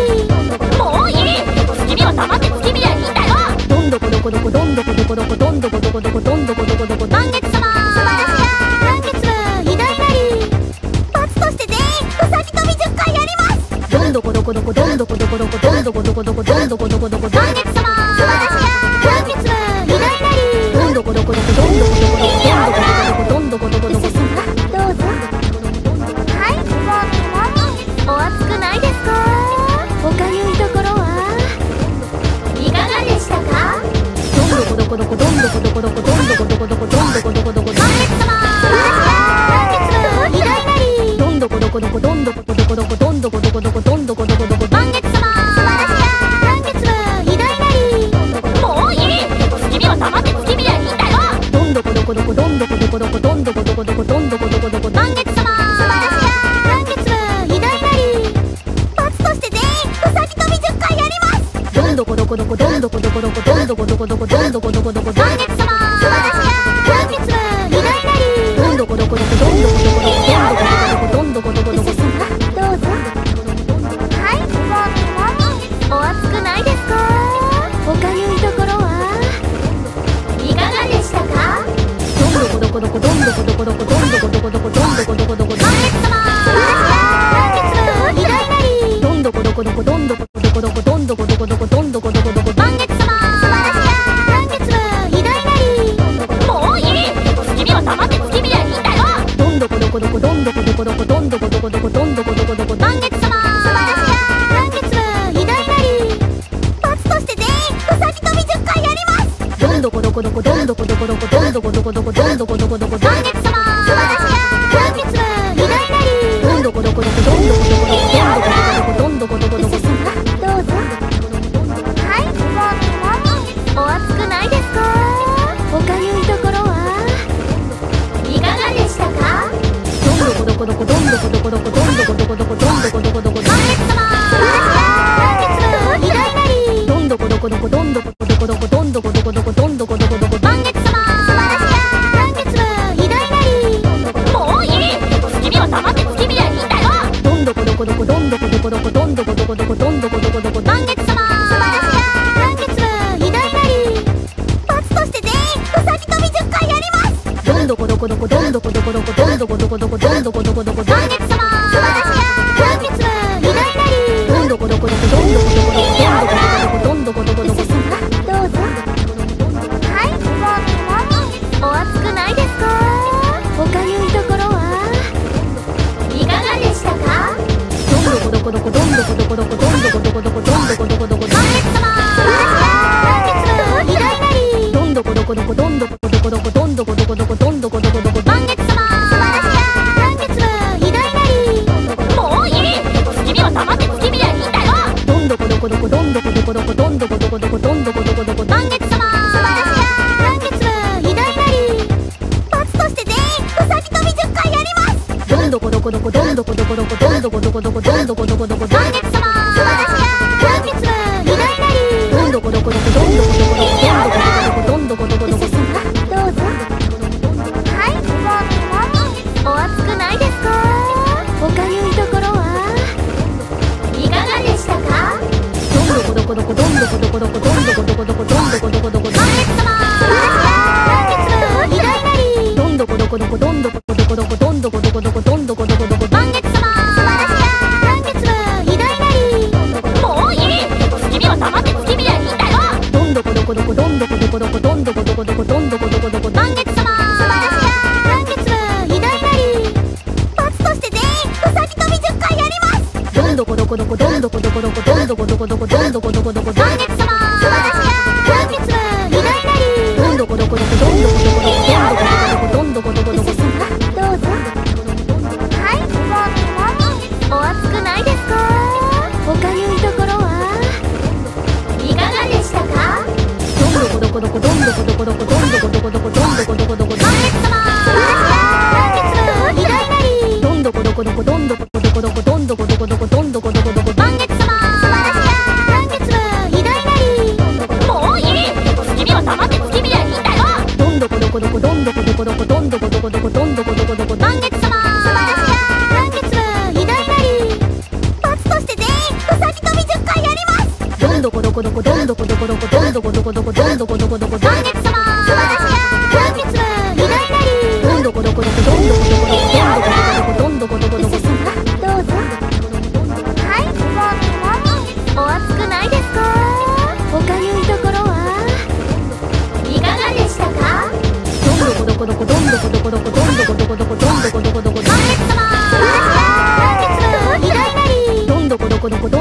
んどこどこどこどんどこどこどこどんどこどこどこどんどこどこどこ満月様素晴らしや満月は偉大なりどんどこどこどこどんどこどこどんどこどこどんどこどこどんどこどこどこどうぞ。はいもみもみお熱くないですか？おかゆいところはいかがでしたか？どんどこどこどこどんどこどこどこどんどこどこどこどんどこどこどこ満月様素晴らしや満月は偉大なりどんどこどこどこどんどこどこどこどんどこどこどこどんどこどこどこ満月様素晴らしや満月は偉大なりもういい月見は黙って月見りゃいいんだよどんどこどこどこどんどこどこどこどんどこどこどこどんどこどこどこ満月様素晴らしや満月は偉大なり罰として全員うさぎ跳びじゅっかいやりますどんどこどこどこどんどこどこどこどんどこどこどこどんどこどこどこ満月様素晴らしや満月は偉大なりどんどこどこどこどんどこどこどこどんどこどこどこどんどこどこどこどうぞ。はいもみもみお熱くないですか？おかゆいところはいかがでしたか？どんどこどこどこどんどこどこどこどんどこどこどこどんどこどこどこ満月様素晴らしや満月は偉大なりどんどこどこどこどんどこどこどこどんどこどこどこどんどこどこどこ満月様素晴らしや満月は偉大なりもういい月見は黙って月見りゃいいんだよどんどこどこどこどんどこどこどこどんどこどこどこどんどこどこどこ満月様素晴らしや満月は偉大なり罰として全員うさぎ跳びじゅっかいやりますどんどこどこどこどんどこどこどこどんどこどこどこどんどこどこどこ満月様素晴らしや満月は偉大なりどんどこどこどこどんどこどこどこどんどこどこどこどんどこどこどこどうぞ。はいもみもみお熱くないですか？おかゆいところはいかがでしたか？どんどこどこどこどんどこどこどこどんどこどこどこどんどこどこどこ満月様素晴らしや満月は偉大なりどんどこどこどこどんどこどこどこどんどこどこどこどんどこどこどこ満月様素晴らしや満月は偉大なりもういい月見は黙って月見りゃいいんだよどんどこどこどこどんどこどこどこどんどこどこどこどんどこどこどこ満月様素晴らしや満月は偉大なり罰として全員うさぎ跳びじゅっかいやりますどんどこどこどこどんどこどこどこどんどこどこどこどんどこどこどこ満月様素晴らしや満月は偉大なりどんどこどこどこどんどこどこどこどんどこどこどこどんどこどこどこどうぞ。はいもみもみお熱くないですか？おかゆいところはいかがでしたか？どんどこどこどこどんどこどこどこどんどこどこどこどんどこどこどこ満月様素晴らしや満月は偉大なりどんどこどこどこどんどこどこどこどんどこどこどこどんどこどこどこ満月様素晴らしや満月は偉大なりもういい月見は黙って月見りゃいいんだよどんどこどこどこどんどこどこどこどんどこどこどこどんどこどこどこ満月様素晴らしや満月は偉大なり罰として全員うさぎ跳びじゅっかいやりますどんどこどこどこどんどこどこどこどんどこどこどこどんどこどこどこ満月様素晴らしや満月は偉大なりどんどこどこどこどんどこどこどこどんどこどこどこどんどこどこどこどうぞ。はいもみもみお熱くないですか？おかゆいところはいかがでしたか？どんどこどこどこどんどこどこどこどんどこどこどこどんどこどこどこ満月様素晴らしや満月は偉大なりどんどこどこどこどんどこどこどこどんどこどこどこどんどこどこどこ満月様素晴らしや満月は偉大なりもういい月見は黙って月見りゃいいんだよどんどこどこどこどんどこどこどこどんどこどこどこどんどこどこどこ満月様素晴らしや満月は偉大なり罰として全員うさぎ跳びじゅっかいやりますどんどこどこどこどんどこどこどこどんどこどこどこどんどこどこどこ満月様素晴らしや満月は偉大なりどんどこどこどこどんどこどこどこどんどこどこどこどんどこどこどこどうぞ。はいもみもみお熱くないですか？おかゆいところはいかがでしたか？どんどこどこどこどんどこどこどこどんどこどこどこどんどこどこどこ満月様素晴らしや満月は偉大なりどんどこどこどこどんどこどこどこどんどこどこどこどんどこどこどこ満月様素晴らしや満月は偉大なりもういい月見は黙って月見りゃいいんだよどんどこどこどこどんどこどこどこどんどこどこどこどんどこどこどこ満月様素晴らしや満月は偉大なり罰として全員うさぎ跳びじゅっかいやりますどんどこどこどこどんどこどこどこどんどこどこどこどんどこどこどこ満月様素晴らしや満月は偉大なりどんどこどこどこどんどこどこどこどんどこどこどこどんどこどこどこどうぞ。はいも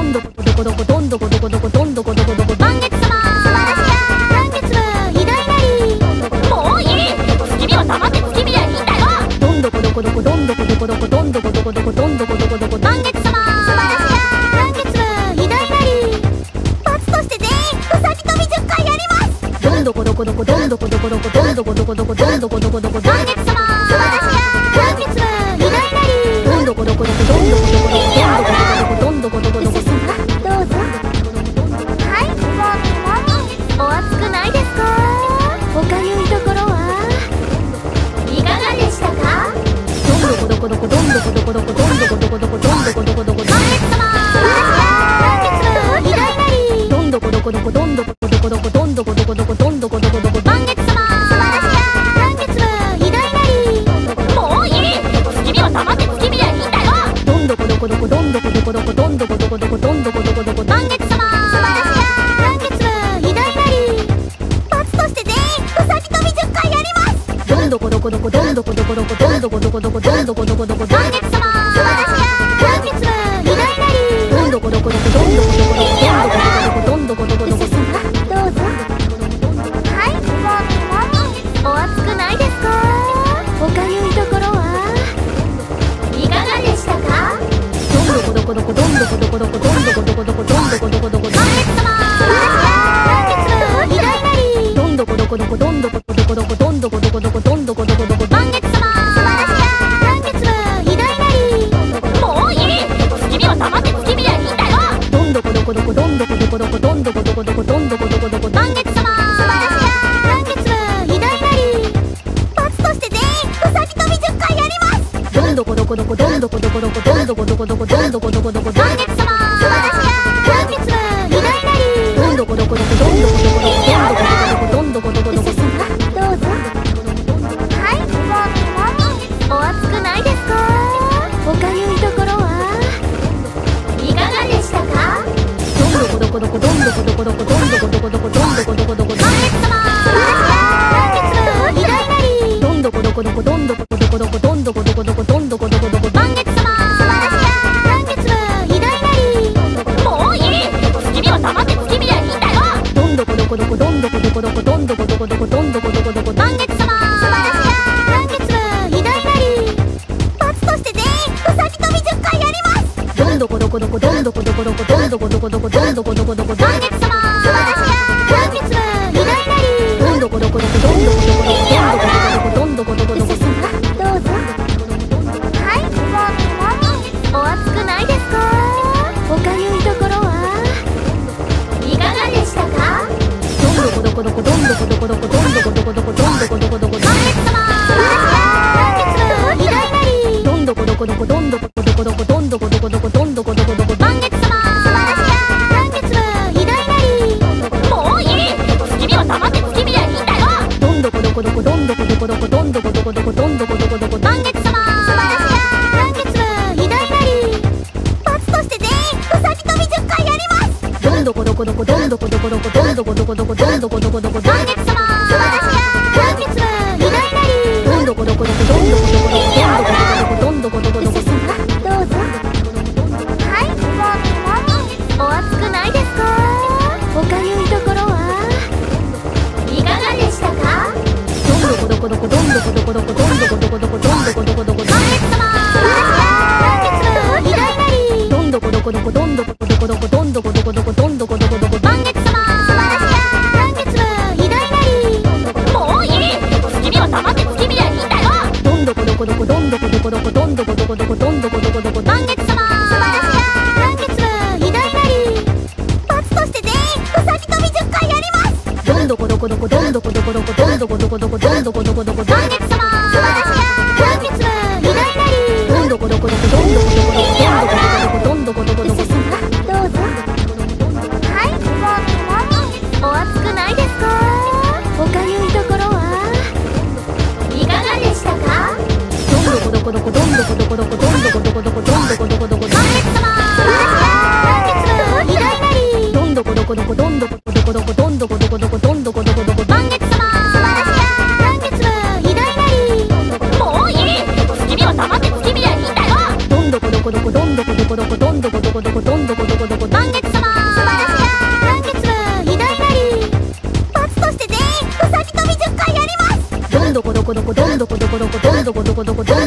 んどこどこどこどんどこどこどこどんどこどこどこ満月様素晴らしや満月部偉大なりもういい月見は黙って月見りゃいいんだよどんどこどこどこどんどこどこどこどんどこどこどこどんどこどこどこ満月様素晴らしや満月部偉大なり罰として全員うさぎ跳びじゅっかいやりますどんどこどこどこどんどこどこどこどんどこどこどこどんどこどこどこ満月様素晴らしや満月部偉大なりどんどこどこどこどんどこどこどこどんどこどこどこどんどこどこどこどうぞはいもみもみお熱くないですかおかゆいところはいかがでしたかどんどこどこどこどんどこどこどこどんどこどこどこどんどこどこどこ満月様素晴らしや満月部偉大なりどんどこどこどこどんどこどこどこどんどこどこどこどんどこどこどこ満月様素晴らしや満月部偉大なりもういい月見は黙って月見りゃいいんだよどんどこどこどこどんどこどこどこどんどこどこどこどんどこどこどこ満月様素晴らしや満月部偉大なり罰として全員うさぎ跳びじゅっかいやりますどんどこどこどこどんどこどこどこどんどこどこどこどんどこどこどこ満月様素晴らしや満月部偉大なりどんどこどこどこどんどこどこどこどんどこどこどこどんどこどこどこどうぞはいもみもみお熱くないですかおかゆいところはいかがでしたかどんどこどこどこどんどこどこどこどんどこどこどこどんどこどこどこ満月様素晴らしや満月部偉大なりどんどこどこどこどんどこどこどこどんどこどこどこどんどこどこどこ満月様素晴らしや満月部偉大なりもういい月見は黙って月見りゃいいんだよどんどこどこどこどんどこどこどこどんどこどこどこどんどこどこどこ満月様素晴らしや満月部偉大なり罰として全員うさぎ跳びじゅっかいやりますどんどこどこどこどんどこどこどこどんどこどこどこどんどこどこどこ満月様素晴らしや満月部偉大なりどんどこどこどこどんどこどこどこどんどこどこどこどんどこどこどこどうぞはいもみもみお熱くないですかおかゆいところはいかがでしたかどんどこどこどこどんどこどこどこどんどこどこどこどんどこどこどこ満月様素晴らしや満月部偉大なりどんどこどこどこどんどこどこどこどんどこどこどこどんどこどこどこ満月様素晴らしや満月部偉大なりもういい月見は黙って月見りゃいいんだよどんどこどこどこどんどこどこどこどんどこどこどこどんどこどこどこ満月様素晴らしや満月部偉大なり罰として全員うさぎ跳びじゅっかいやりますどんどこどこどこどんどこどこどこどんどこどこどこどんどこどこどこ満月様素晴らしや満月部偉大なりどんどこどこどこどんどこどこどこどんどこどこどこどんどこどこどこどうぞはいもみもみお熱くないですかおかゆいところはいかがでしたかどんどこどこどこどんどこどこどこどんどこどこどこどんどこどこどこ満月様素晴らしや満月部偉大なりどんどこどこどこどんどこどこどこどんどこどこどこどんどこどこどこ満月様素晴らしや満月部偉大なりもういい月見は黙って月見りゃいいんだよどんどこどこどこどんどこどこどこどんどこどこどこどんどこどこどこ満月様素晴らしや満月部偉大なり罰として全員うさぎ跳びじゅっかいやりますどんどこどこどこどんどこどこどこどんどこどこどこどんどこどこどこ満月様素晴らしや満月部偉大なりどんどこどこどこどんどこどこどこどんどこどこどこどんどこどこどこどうぞはいもみもみお熱くないですかおかゆいところはいかがでしたかどんどこどこどこどんどこどこどこどんどこどこどこどんどこどこどこ満月様素晴らしや満月部偉大なりどんどこどこどこどんどこどこどこどんどこどこどこどんどこどこどこ満月様素晴らしや満月部偉大なりもういい月見は黙って月見りゃいいんだよどんどこどこどこどんどこどこどこどんどこどこどこどんどこどこどこ満月様素晴らしや満月部偉大なり罰として全員うさぎ跳びじゅっかいやりますどんどこどこどこどんどこどこどこどんどこどこどこどんどこどこどこ満月様素晴らしや満月部偉大なりどんどこどこどこどんどこどこどこどんどこどこどこどんどこどこどこどうぞはいもみもみお熱くないですかおかゆいところはいかがでしたかどんどこどこどこどんどこどこどこどんどこどこどこどんどこどこどこ満月様素晴らしや満月部偉大なりどんどこどこどこどんどこどこどこどんどこどこどこどんどこどこどこ満月様素晴らしや満月部偉大なりもういい月見は黙って月見りゃいいんだよどんどこどこどこどんどこどこどこどんどこどこどこどんどこどこどこ満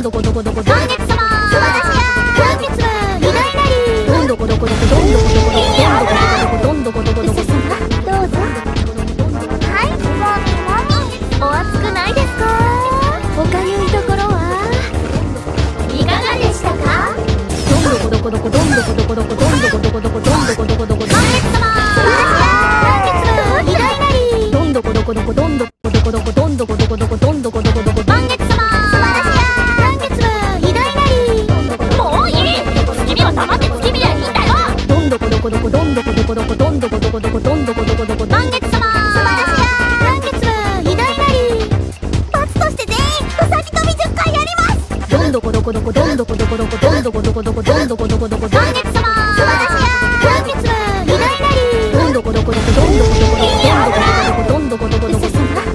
んどこどこどこ満月様素晴らしや満月は偉大なりどんどこどこどこどんどこどこどんどこどこどこどんどこどこどこどうぞはいもみもみお熱くないですかおかゆいところはいかがでしたかどんどこどこどこどんどこどこどこどんどこどこどこどんどこどこどこ満月様素晴らしや満月は偉大なりどんどこどこどこどんどこどこどこどんどこどこどこどんどこどこどこ満月様素晴らしや満月は偉大なりもういい月見は黙って月見りゃいいんだよどんどこどこどこどんどこどこどこどんどこどこどこどんどこどこどこ満月様素晴らしや満月は偉大なり罰として全員うさぎ跳びじゅっかいやりますどんどこどこどこどんどこどこどこどんどこどこどこどんどこどこどこ満月様素晴らしや満月は偉大なりどんどこどこどこどんどこどこどこどんどこどこどこどんどこどこどこどうぞ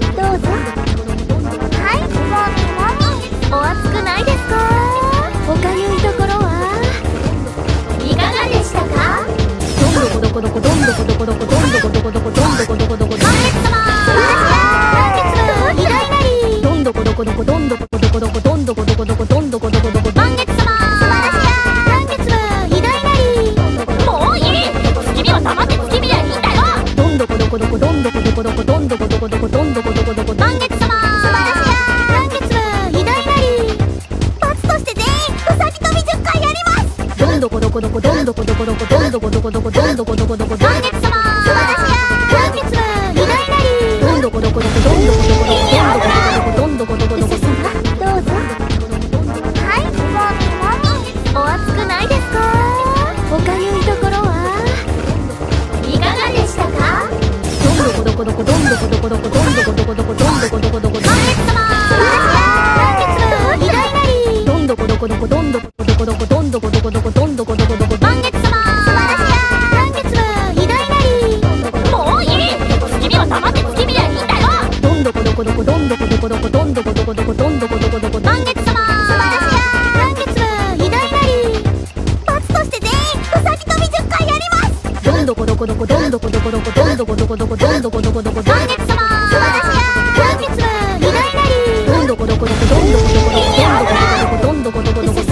はいもみもみお熱くないですかおかゆいところはいかがでしたかどんどこどこどこどんどこどこどこどんどこどこどこどんどこどこどこ満月様素晴らしや満月は偉大なりどんどこどこどこどんどこどこどこどんどこどこどこどんどこどこどこ満月様素晴らしや満月は偉大なりもういい月見は黙って月見りゃいいんだよどんどこどこどこどんどこどこどこどんどこどこどこどんどこどこどこ満月様素晴らしや満月は偉大なり罰として全員うさぎ跳びじゅっかいやりますどんどこどこどこどんどこどこどこどんどこどこどこどんどこどこどこ満月様素晴らしや満月は偉大なりどんどこどこどこどんどこどこどこどんどこどこどこどんどこどこどこどうぞはいもみもみお熱くないですかおかゆいところはいかがでしたかどんどこどこどこどんどこどこどこどんどこどこどこどんどこどこどこ満月様素晴らしや満月は偉大なりどんどこどこどこどんどこどこどこどんどこどこどこどんどこどこどこ満月様素晴らしや満月は偉大なりもういい月見は黙って月見りゃいいんだよどんどこどこどこどんどこどこどこどんどこどこどこどんどこどこどこ満月様素晴らしや満月は偉大なり罰として全員うさぎ跳びじゅっかいやりますどんどこどこどこどんどこどこどこどんどこどこどこどんどこどこどこ満月様素晴らしや満月は偉大なりどんどこどこどこどんどこどこどこどんどこどこどこどんどこどこどこどうぞ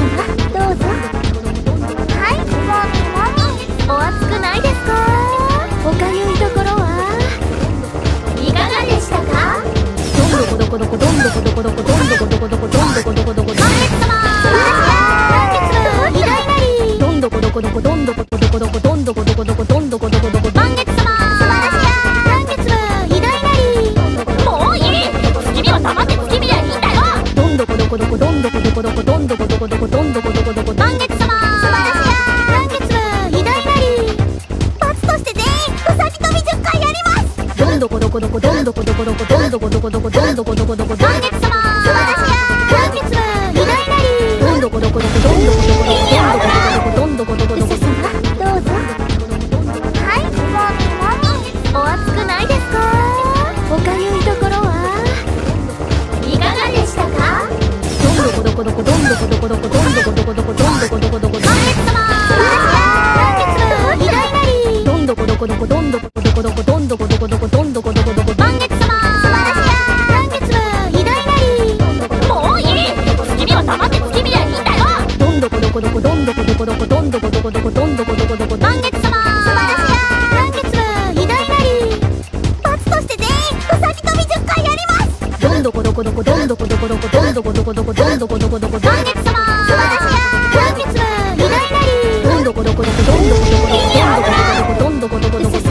はいもみもみお熱くないですかおかゆいところはいかがでしたかどんどこどこどこどんどこどこどこどんどこどこどこどんどこどこどこ満月様素晴らしや満月は偉大なりどんどこどこどこどんどこどこどこどんどこどこどこどんどこどこどこ満月様素晴らしや満月は偉大なりもういい月見は黙って月見りゃいいんだよどんどこどこどこどんどこどこどこどんどこどこどこどんどこどこどこ満月様素晴らしや満月は偉大なり罰として全員うさぎ跳びじゅっかいやりますどんどこどこどこどんどこどこどこどんどこどこどこどんどこどこどこ満月様素晴らしや満月は偉大なりどんどこどこどこどんどこどこどこどんどこどこどこどんどこどこどこどうぞはいもみもみお熱くないですかおかゆいところはいかがでしたかどんどこどこどこどんどこどこどこどんどこどこどこどんどこどこどこ満月様素晴らしや満月は偉大なりどんどこどこどこどんどこどこどこどんどこどこどこどんどこどこどこ満月様素晴らしや満月は偉大なりもういい月見は黙って月見りゃいいんだよどんどこどこどこどんどこどこどこどんどこどこどこどんどこどこどこ満月様素晴らしや満月は偉大なり罰として全員うさぎ跳びじゅっかいやりますどんどこどこどこどんどこどこどこどんどこどこどこどんどこどこどこ満月様素晴らしや満月は偉大なりどんどこどこどこどんどこどこどこどんどこどこどこどんどこどこどこどうぞ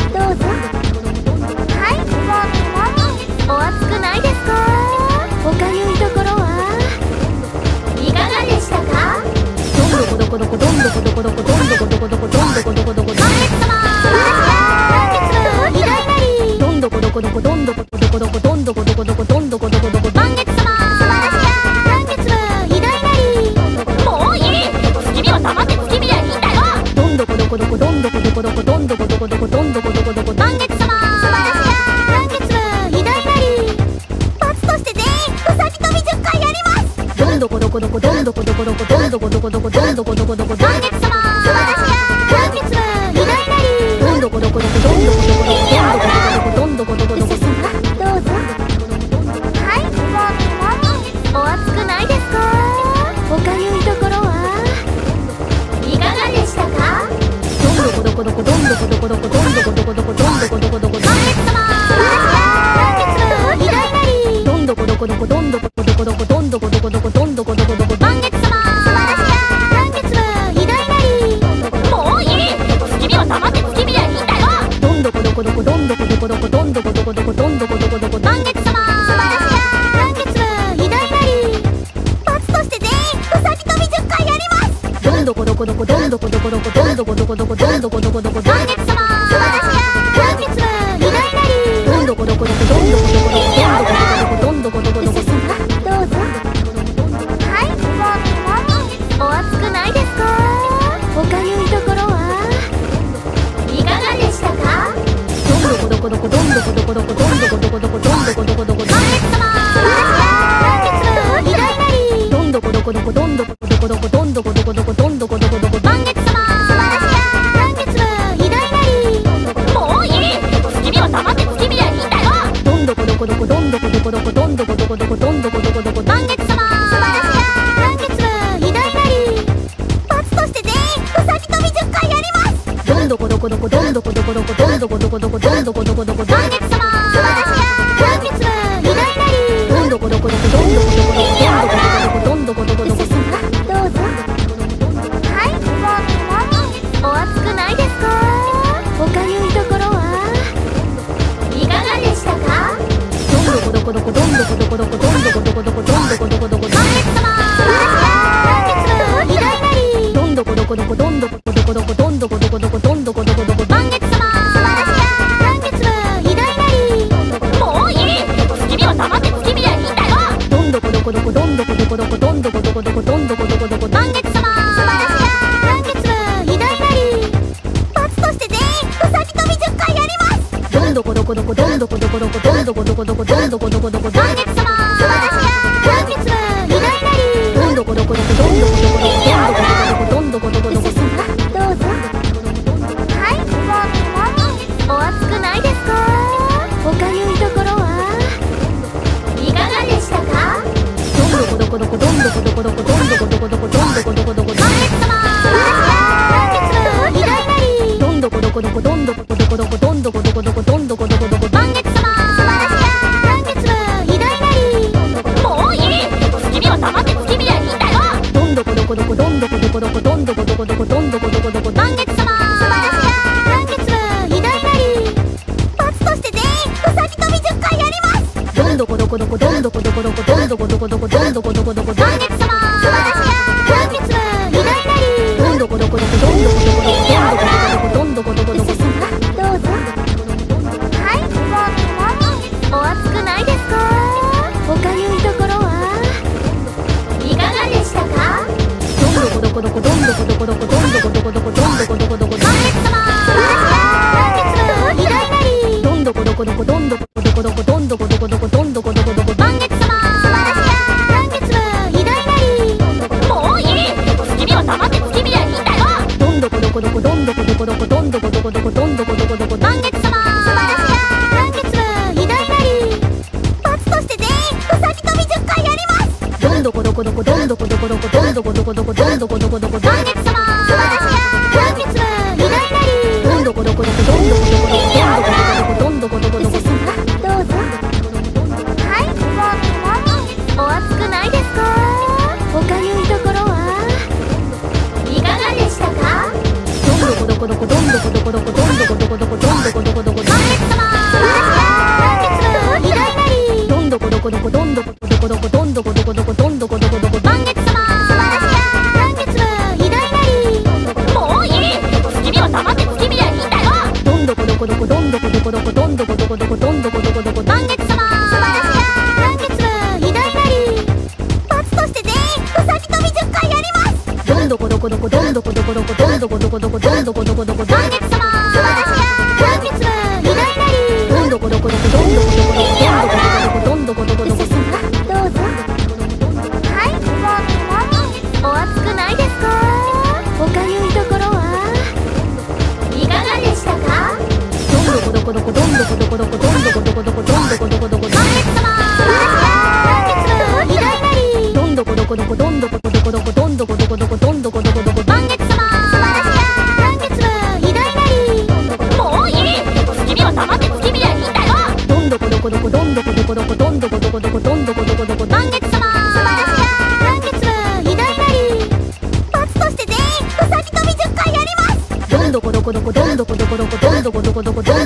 はいもみもみお熱くないですかおかゆいところはいかがでしたかどんどこどこどこどんどこどこどこどんどこどこどこどんどこどこどこ満月様素晴らしや満月は偉大なりどんどこどこどこどんどこどこどこどんどこどこどこどんどこどこどこ満月様素晴らしや満月は偉大なりもういい月見は黙って月見りゃいいんだよどんどこどこどこどんどこどこどこどんどこどこどこどんどこどこどこ満月様素晴らしや満月は偉大なり罰として全員うさぎ跳びじゅっかいやりますどんどこどこどこどんどこどこどこどんどこどこどこどんどこどこどこ満月様素晴らしや満月は偉大なりどんどこどこどこどんどこどこどこどんどこどこどこどんどこどこどこどうぞはいもみもみお熱くないですかどこどこどこどんどこどこどこどんどこどこどこ満月様満月部偉大なりどんどこどこどこどんどこどこどこどんどこどこどこどんどこどこどこ満月様素晴らしや満月部偉大なりもういい月見は黙って月見りゃいいんだよどんどこどこどこどんどこどこどこどんどこどこどこどんどこどこどこ満月様素晴らしや満月部偉大なり罰として全員うさぎ跳びじゅっかいやりますどんどこどこどこどんどこどこどこどんどこどこどこどんどこどこどこ満月様素晴らしや満月部偉大なりどんどこどこどこどんどこどこどこどんどこどこどこどんどこどこどこどうぞはいもみもみお熱くないですかおかゆいところはいかがでしたかどんどこどこどこどんどこどこどこどんどこどこどこどんどこどこどこ満月様素晴らしや満月部偉大なりどんどこどこどこどんどこどこどこどんどこどこどこどんどこどこどこ満月様素晴らしや満月部偉大なりもういい月見は黙って月見りゃいいんだよどんどこどこどこどんどこどこどこどんどこどこどこどんどこどこどこ満月様素晴らしや満月部偉大なり罰として全員うさぎ跳びじゅっかいやりますどんどこどこどこどんどこどこどこどんどこどこどこどんどこどこどこ満月様素晴らしや満月部偉大なりどんどこどこどこどんどこどこどこどんどこどこどこどんどこどこどこどうぞはいもみもみお熱くないですかおかゆいところはいかがでしたかどんどこどこどこどんどこどこどこどんどこどこどこどんどこどこどこ満月様素晴らしや満月部偉大なりどんどこどこどこどんどこどこどこどんどこどこどこどんどこどこどこ満月様素晴らしや満月部偉大なりもういい月見は黙って月見りゃいいんだよどんどこどこどこどんどこどこどこどんどこどこどこどんどこどこどこ満月様素晴らしや満月部偉大なり罰として全員うさぎ跳びじゅっかいやりますどんどこどこどこどんどこどこどこどんどこどこどこどんどこどこどこ満月様素晴らしや満月部偉大なりどんどこどこどこどんどこどこどこどんどこどこどこどんどこどこどこどうぞはいもみもみお熱くないですかおかゆいところはいかがでしたかどんどこどこどこどんどこどこどこどんどこどこどこどんどこどこどこ満月様素晴らしや満月部偉大なりどんどこどこどこどんどこどこどこどんどこどこどこどんどこどこどこ満月様素晴らしや満月部偉大なりもういい月見は黙って月見りゃいいんだよどんどこどこどこどんどこどこどこどんどこどこどこどんどこどこどこ満月様素晴らしや満月部偉大なり罰として全員うさぎ跳びじゅっかいやりますどんどこどこどこどんどこどこどこどんどこどこどこどんどこどこどこ満月様素晴らしや満月部偉大なりどんどこどこどこどんどこどこどこどんどこどこどこどんどこどこどこどうぞはいもみもみお熱くないですかおかゆいところはいかがでしたかどんどこどこどこどんどこどこどこどんどこどこどこどんどこどこどこ満月様素晴らしや満月部偉大なりどんどこどこどこどんどこどこどこどんどこどこどこどんどこどこどこ満月様素晴らしや満月部偉大なりもういい月見は黙って月見りゃいいんだよどんどこどこどこどんどこどこどこどんどこどこどこどんどこどこどこ満月様素晴らしや満月部偉大なり罰として全員うさぎ跳びじゅっかいやりますどんどこどこどこどんどこどこどこどんどこどこどこどんどこどこどこ満月様素晴らしや満月部偉大なりどんどこどこどこどんどこどこどこどんどこどこどこどんどこどこどこどうぞはいもみもみお熱くないですかおかゆいところはいかがでしたかどんどこどこどこどんどこどこどこどんどこどこどこどんどこどこどこ満月様素晴らしや満月部偉大なりどんどこどこどこどんどこどこどこどんどこどこどこどんどこどこどこ満月様素晴らしや満月部偉大なりもういい月見は黙って月見りゃいいんだよどんどこどこどこどんどこどこどこどんどこどこどこどんどこどこどこ満月様素晴らしや満月部偉大なり罰として全員うさぎ跳びじゅっかいやりますどんどこどこどこどんどこどこどこどんどこどこどこどんどこどこどこ満月様素晴らしや満月部偉大なりどんどこどこどこどんどこどこどこどんどこどこどこどんどこどこどこどうぞはいもみもみお熱くないですかおかゆいところはいかがでしたかどんどこどこどこどんどこどこどこどんどこどこどこどんどこどこどこ満月様素晴らしや満月部偉大なりどんどこどこどこどんどこどこどこどんどこどこどこどんどこどこどこ満月様素晴らしや満月部偉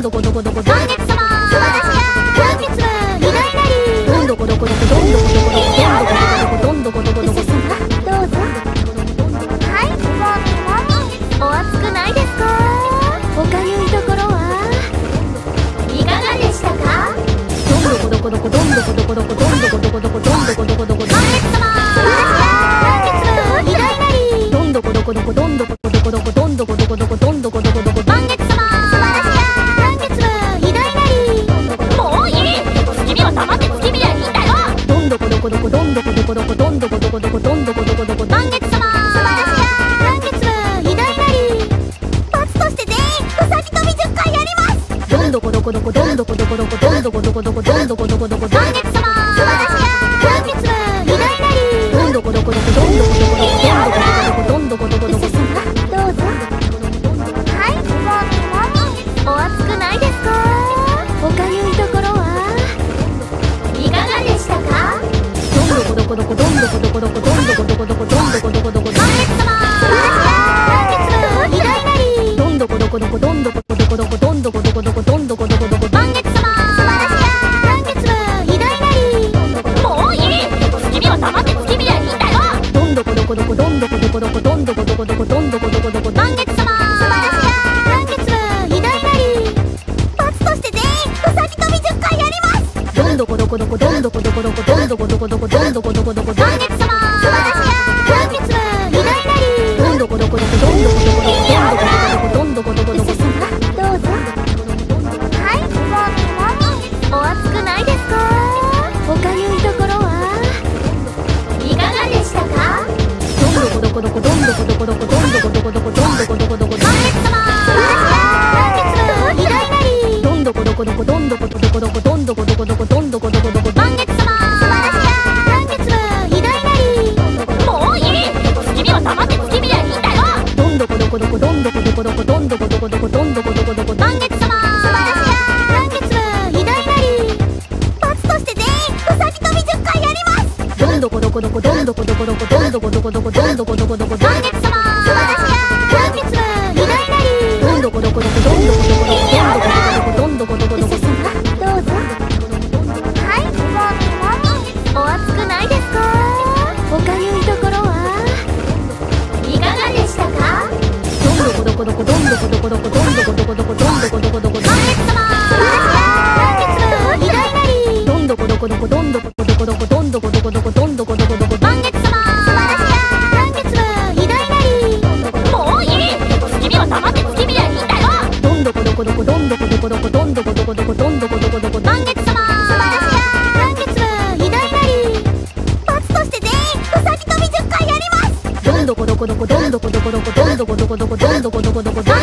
どこどこどこ満月様素晴らしや満月は偉大なりどんどこどこどこどんどこどこどこどんどこどこどこどんどこどこどこどうぞ。はい、もみもみお熱くないですか？おかゆいところはいかがでしたか？どんどこどこどこどんどこどこどこどんどこどこどこどんどこどこどこ満月様素晴らしや満月は偉大なりどんどこどこどこどんどこどこどこどんどこどこどこどんどこどこどこ満月様素晴らしや満月は偉大なりもういい月見は黙って月見りゃいいんだよどんどこどこどこどんどこどこどこどんどこどこどこどんどこどこどこ満月様素晴らしや満月は偉大なり罰として全員うさぎ跳びじゅっかいやりますどんどこどこどこどんどこどこどこどんどこどこどこどんどこどこどこ満月様素晴らしや満月は偉大なりどんどこどこどこどんどこどこどこどんどこどこどこどんどこどこどこどうぞ。はい、もみもみお熱くないですか？おかゆいところはいかがでしたか？どんどこどこどこどんどこどこどこどんどこどこどこどんどこどこどこ満月様素晴らしや満月は偉大なりどんどこどこどこどんどこどこどこどんどこどこどこどんどこどこどこ満月様素晴らしや満月は偉大なりもういい月見は黙って月見りゃいいんだよどんどこどこどこどんどこどこどこどんどこどこどこどんどこどこどこ満月様素晴らしや満月は偉大なり罰として全員うさぎ跳びじゅっかいやりますどんどこどこどこどんどこどこどこどんどこどこどこどんどこどこどこ満月様素晴らしや満月は偉大なりどんどこどこどこどんどこどこどこどんどこどこどこどんどこどこどこどうぞ。はい、もみもみお熱くないですか？おかゆいところはいかがでしたか？どんどこどこどこどんどこどこどこどんどこどこどこどんどこどこどこ満月様素晴らしや満月は偉大なりどんどこどこどこどんどこどこどこどんどこどこどこどんどこどこどこ満月様素晴らしや満月は偉大なりもういい月見は黙って月見りゃいいんだよどんどこどこどこどんどこどこどこどんどこどこどこどんどこどこどこ満月様素晴らしや満月は偉大なり罰として全員うさぎ跳びじゅっかいやりますどんどこどこどこどんどこどこどこどんどこどこどこどんどこどこどこ満月様素晴らしや満月は偉大なりどんどこどこどこどんどこどこどこどんどこどこどこどんどこどこどこどうぞ。はい、もみもみお熱くないですか？おかゆいところはいかがでしたか？どんどこどこどこどんどこどこどこどんどこどこどこどんどこどこどこ満月様素晴らしや満月は偉大なりどんどこどこどこどんどこどこどこどんどこどこどこどんどこどこどこ満月様素晴らしや満月は偉大なりもういい月見は黙って月見りゃいいんだよどんどこどこどこどんどこどこどこどんどこどこどこどんどこどこどこ満月様素晴らしや満月は偉大なり罰として全員うさぎ跳びじゅっかいやりますどんどこどこどこどんどこどこどこどんどこどこどこどんどこどこどこどん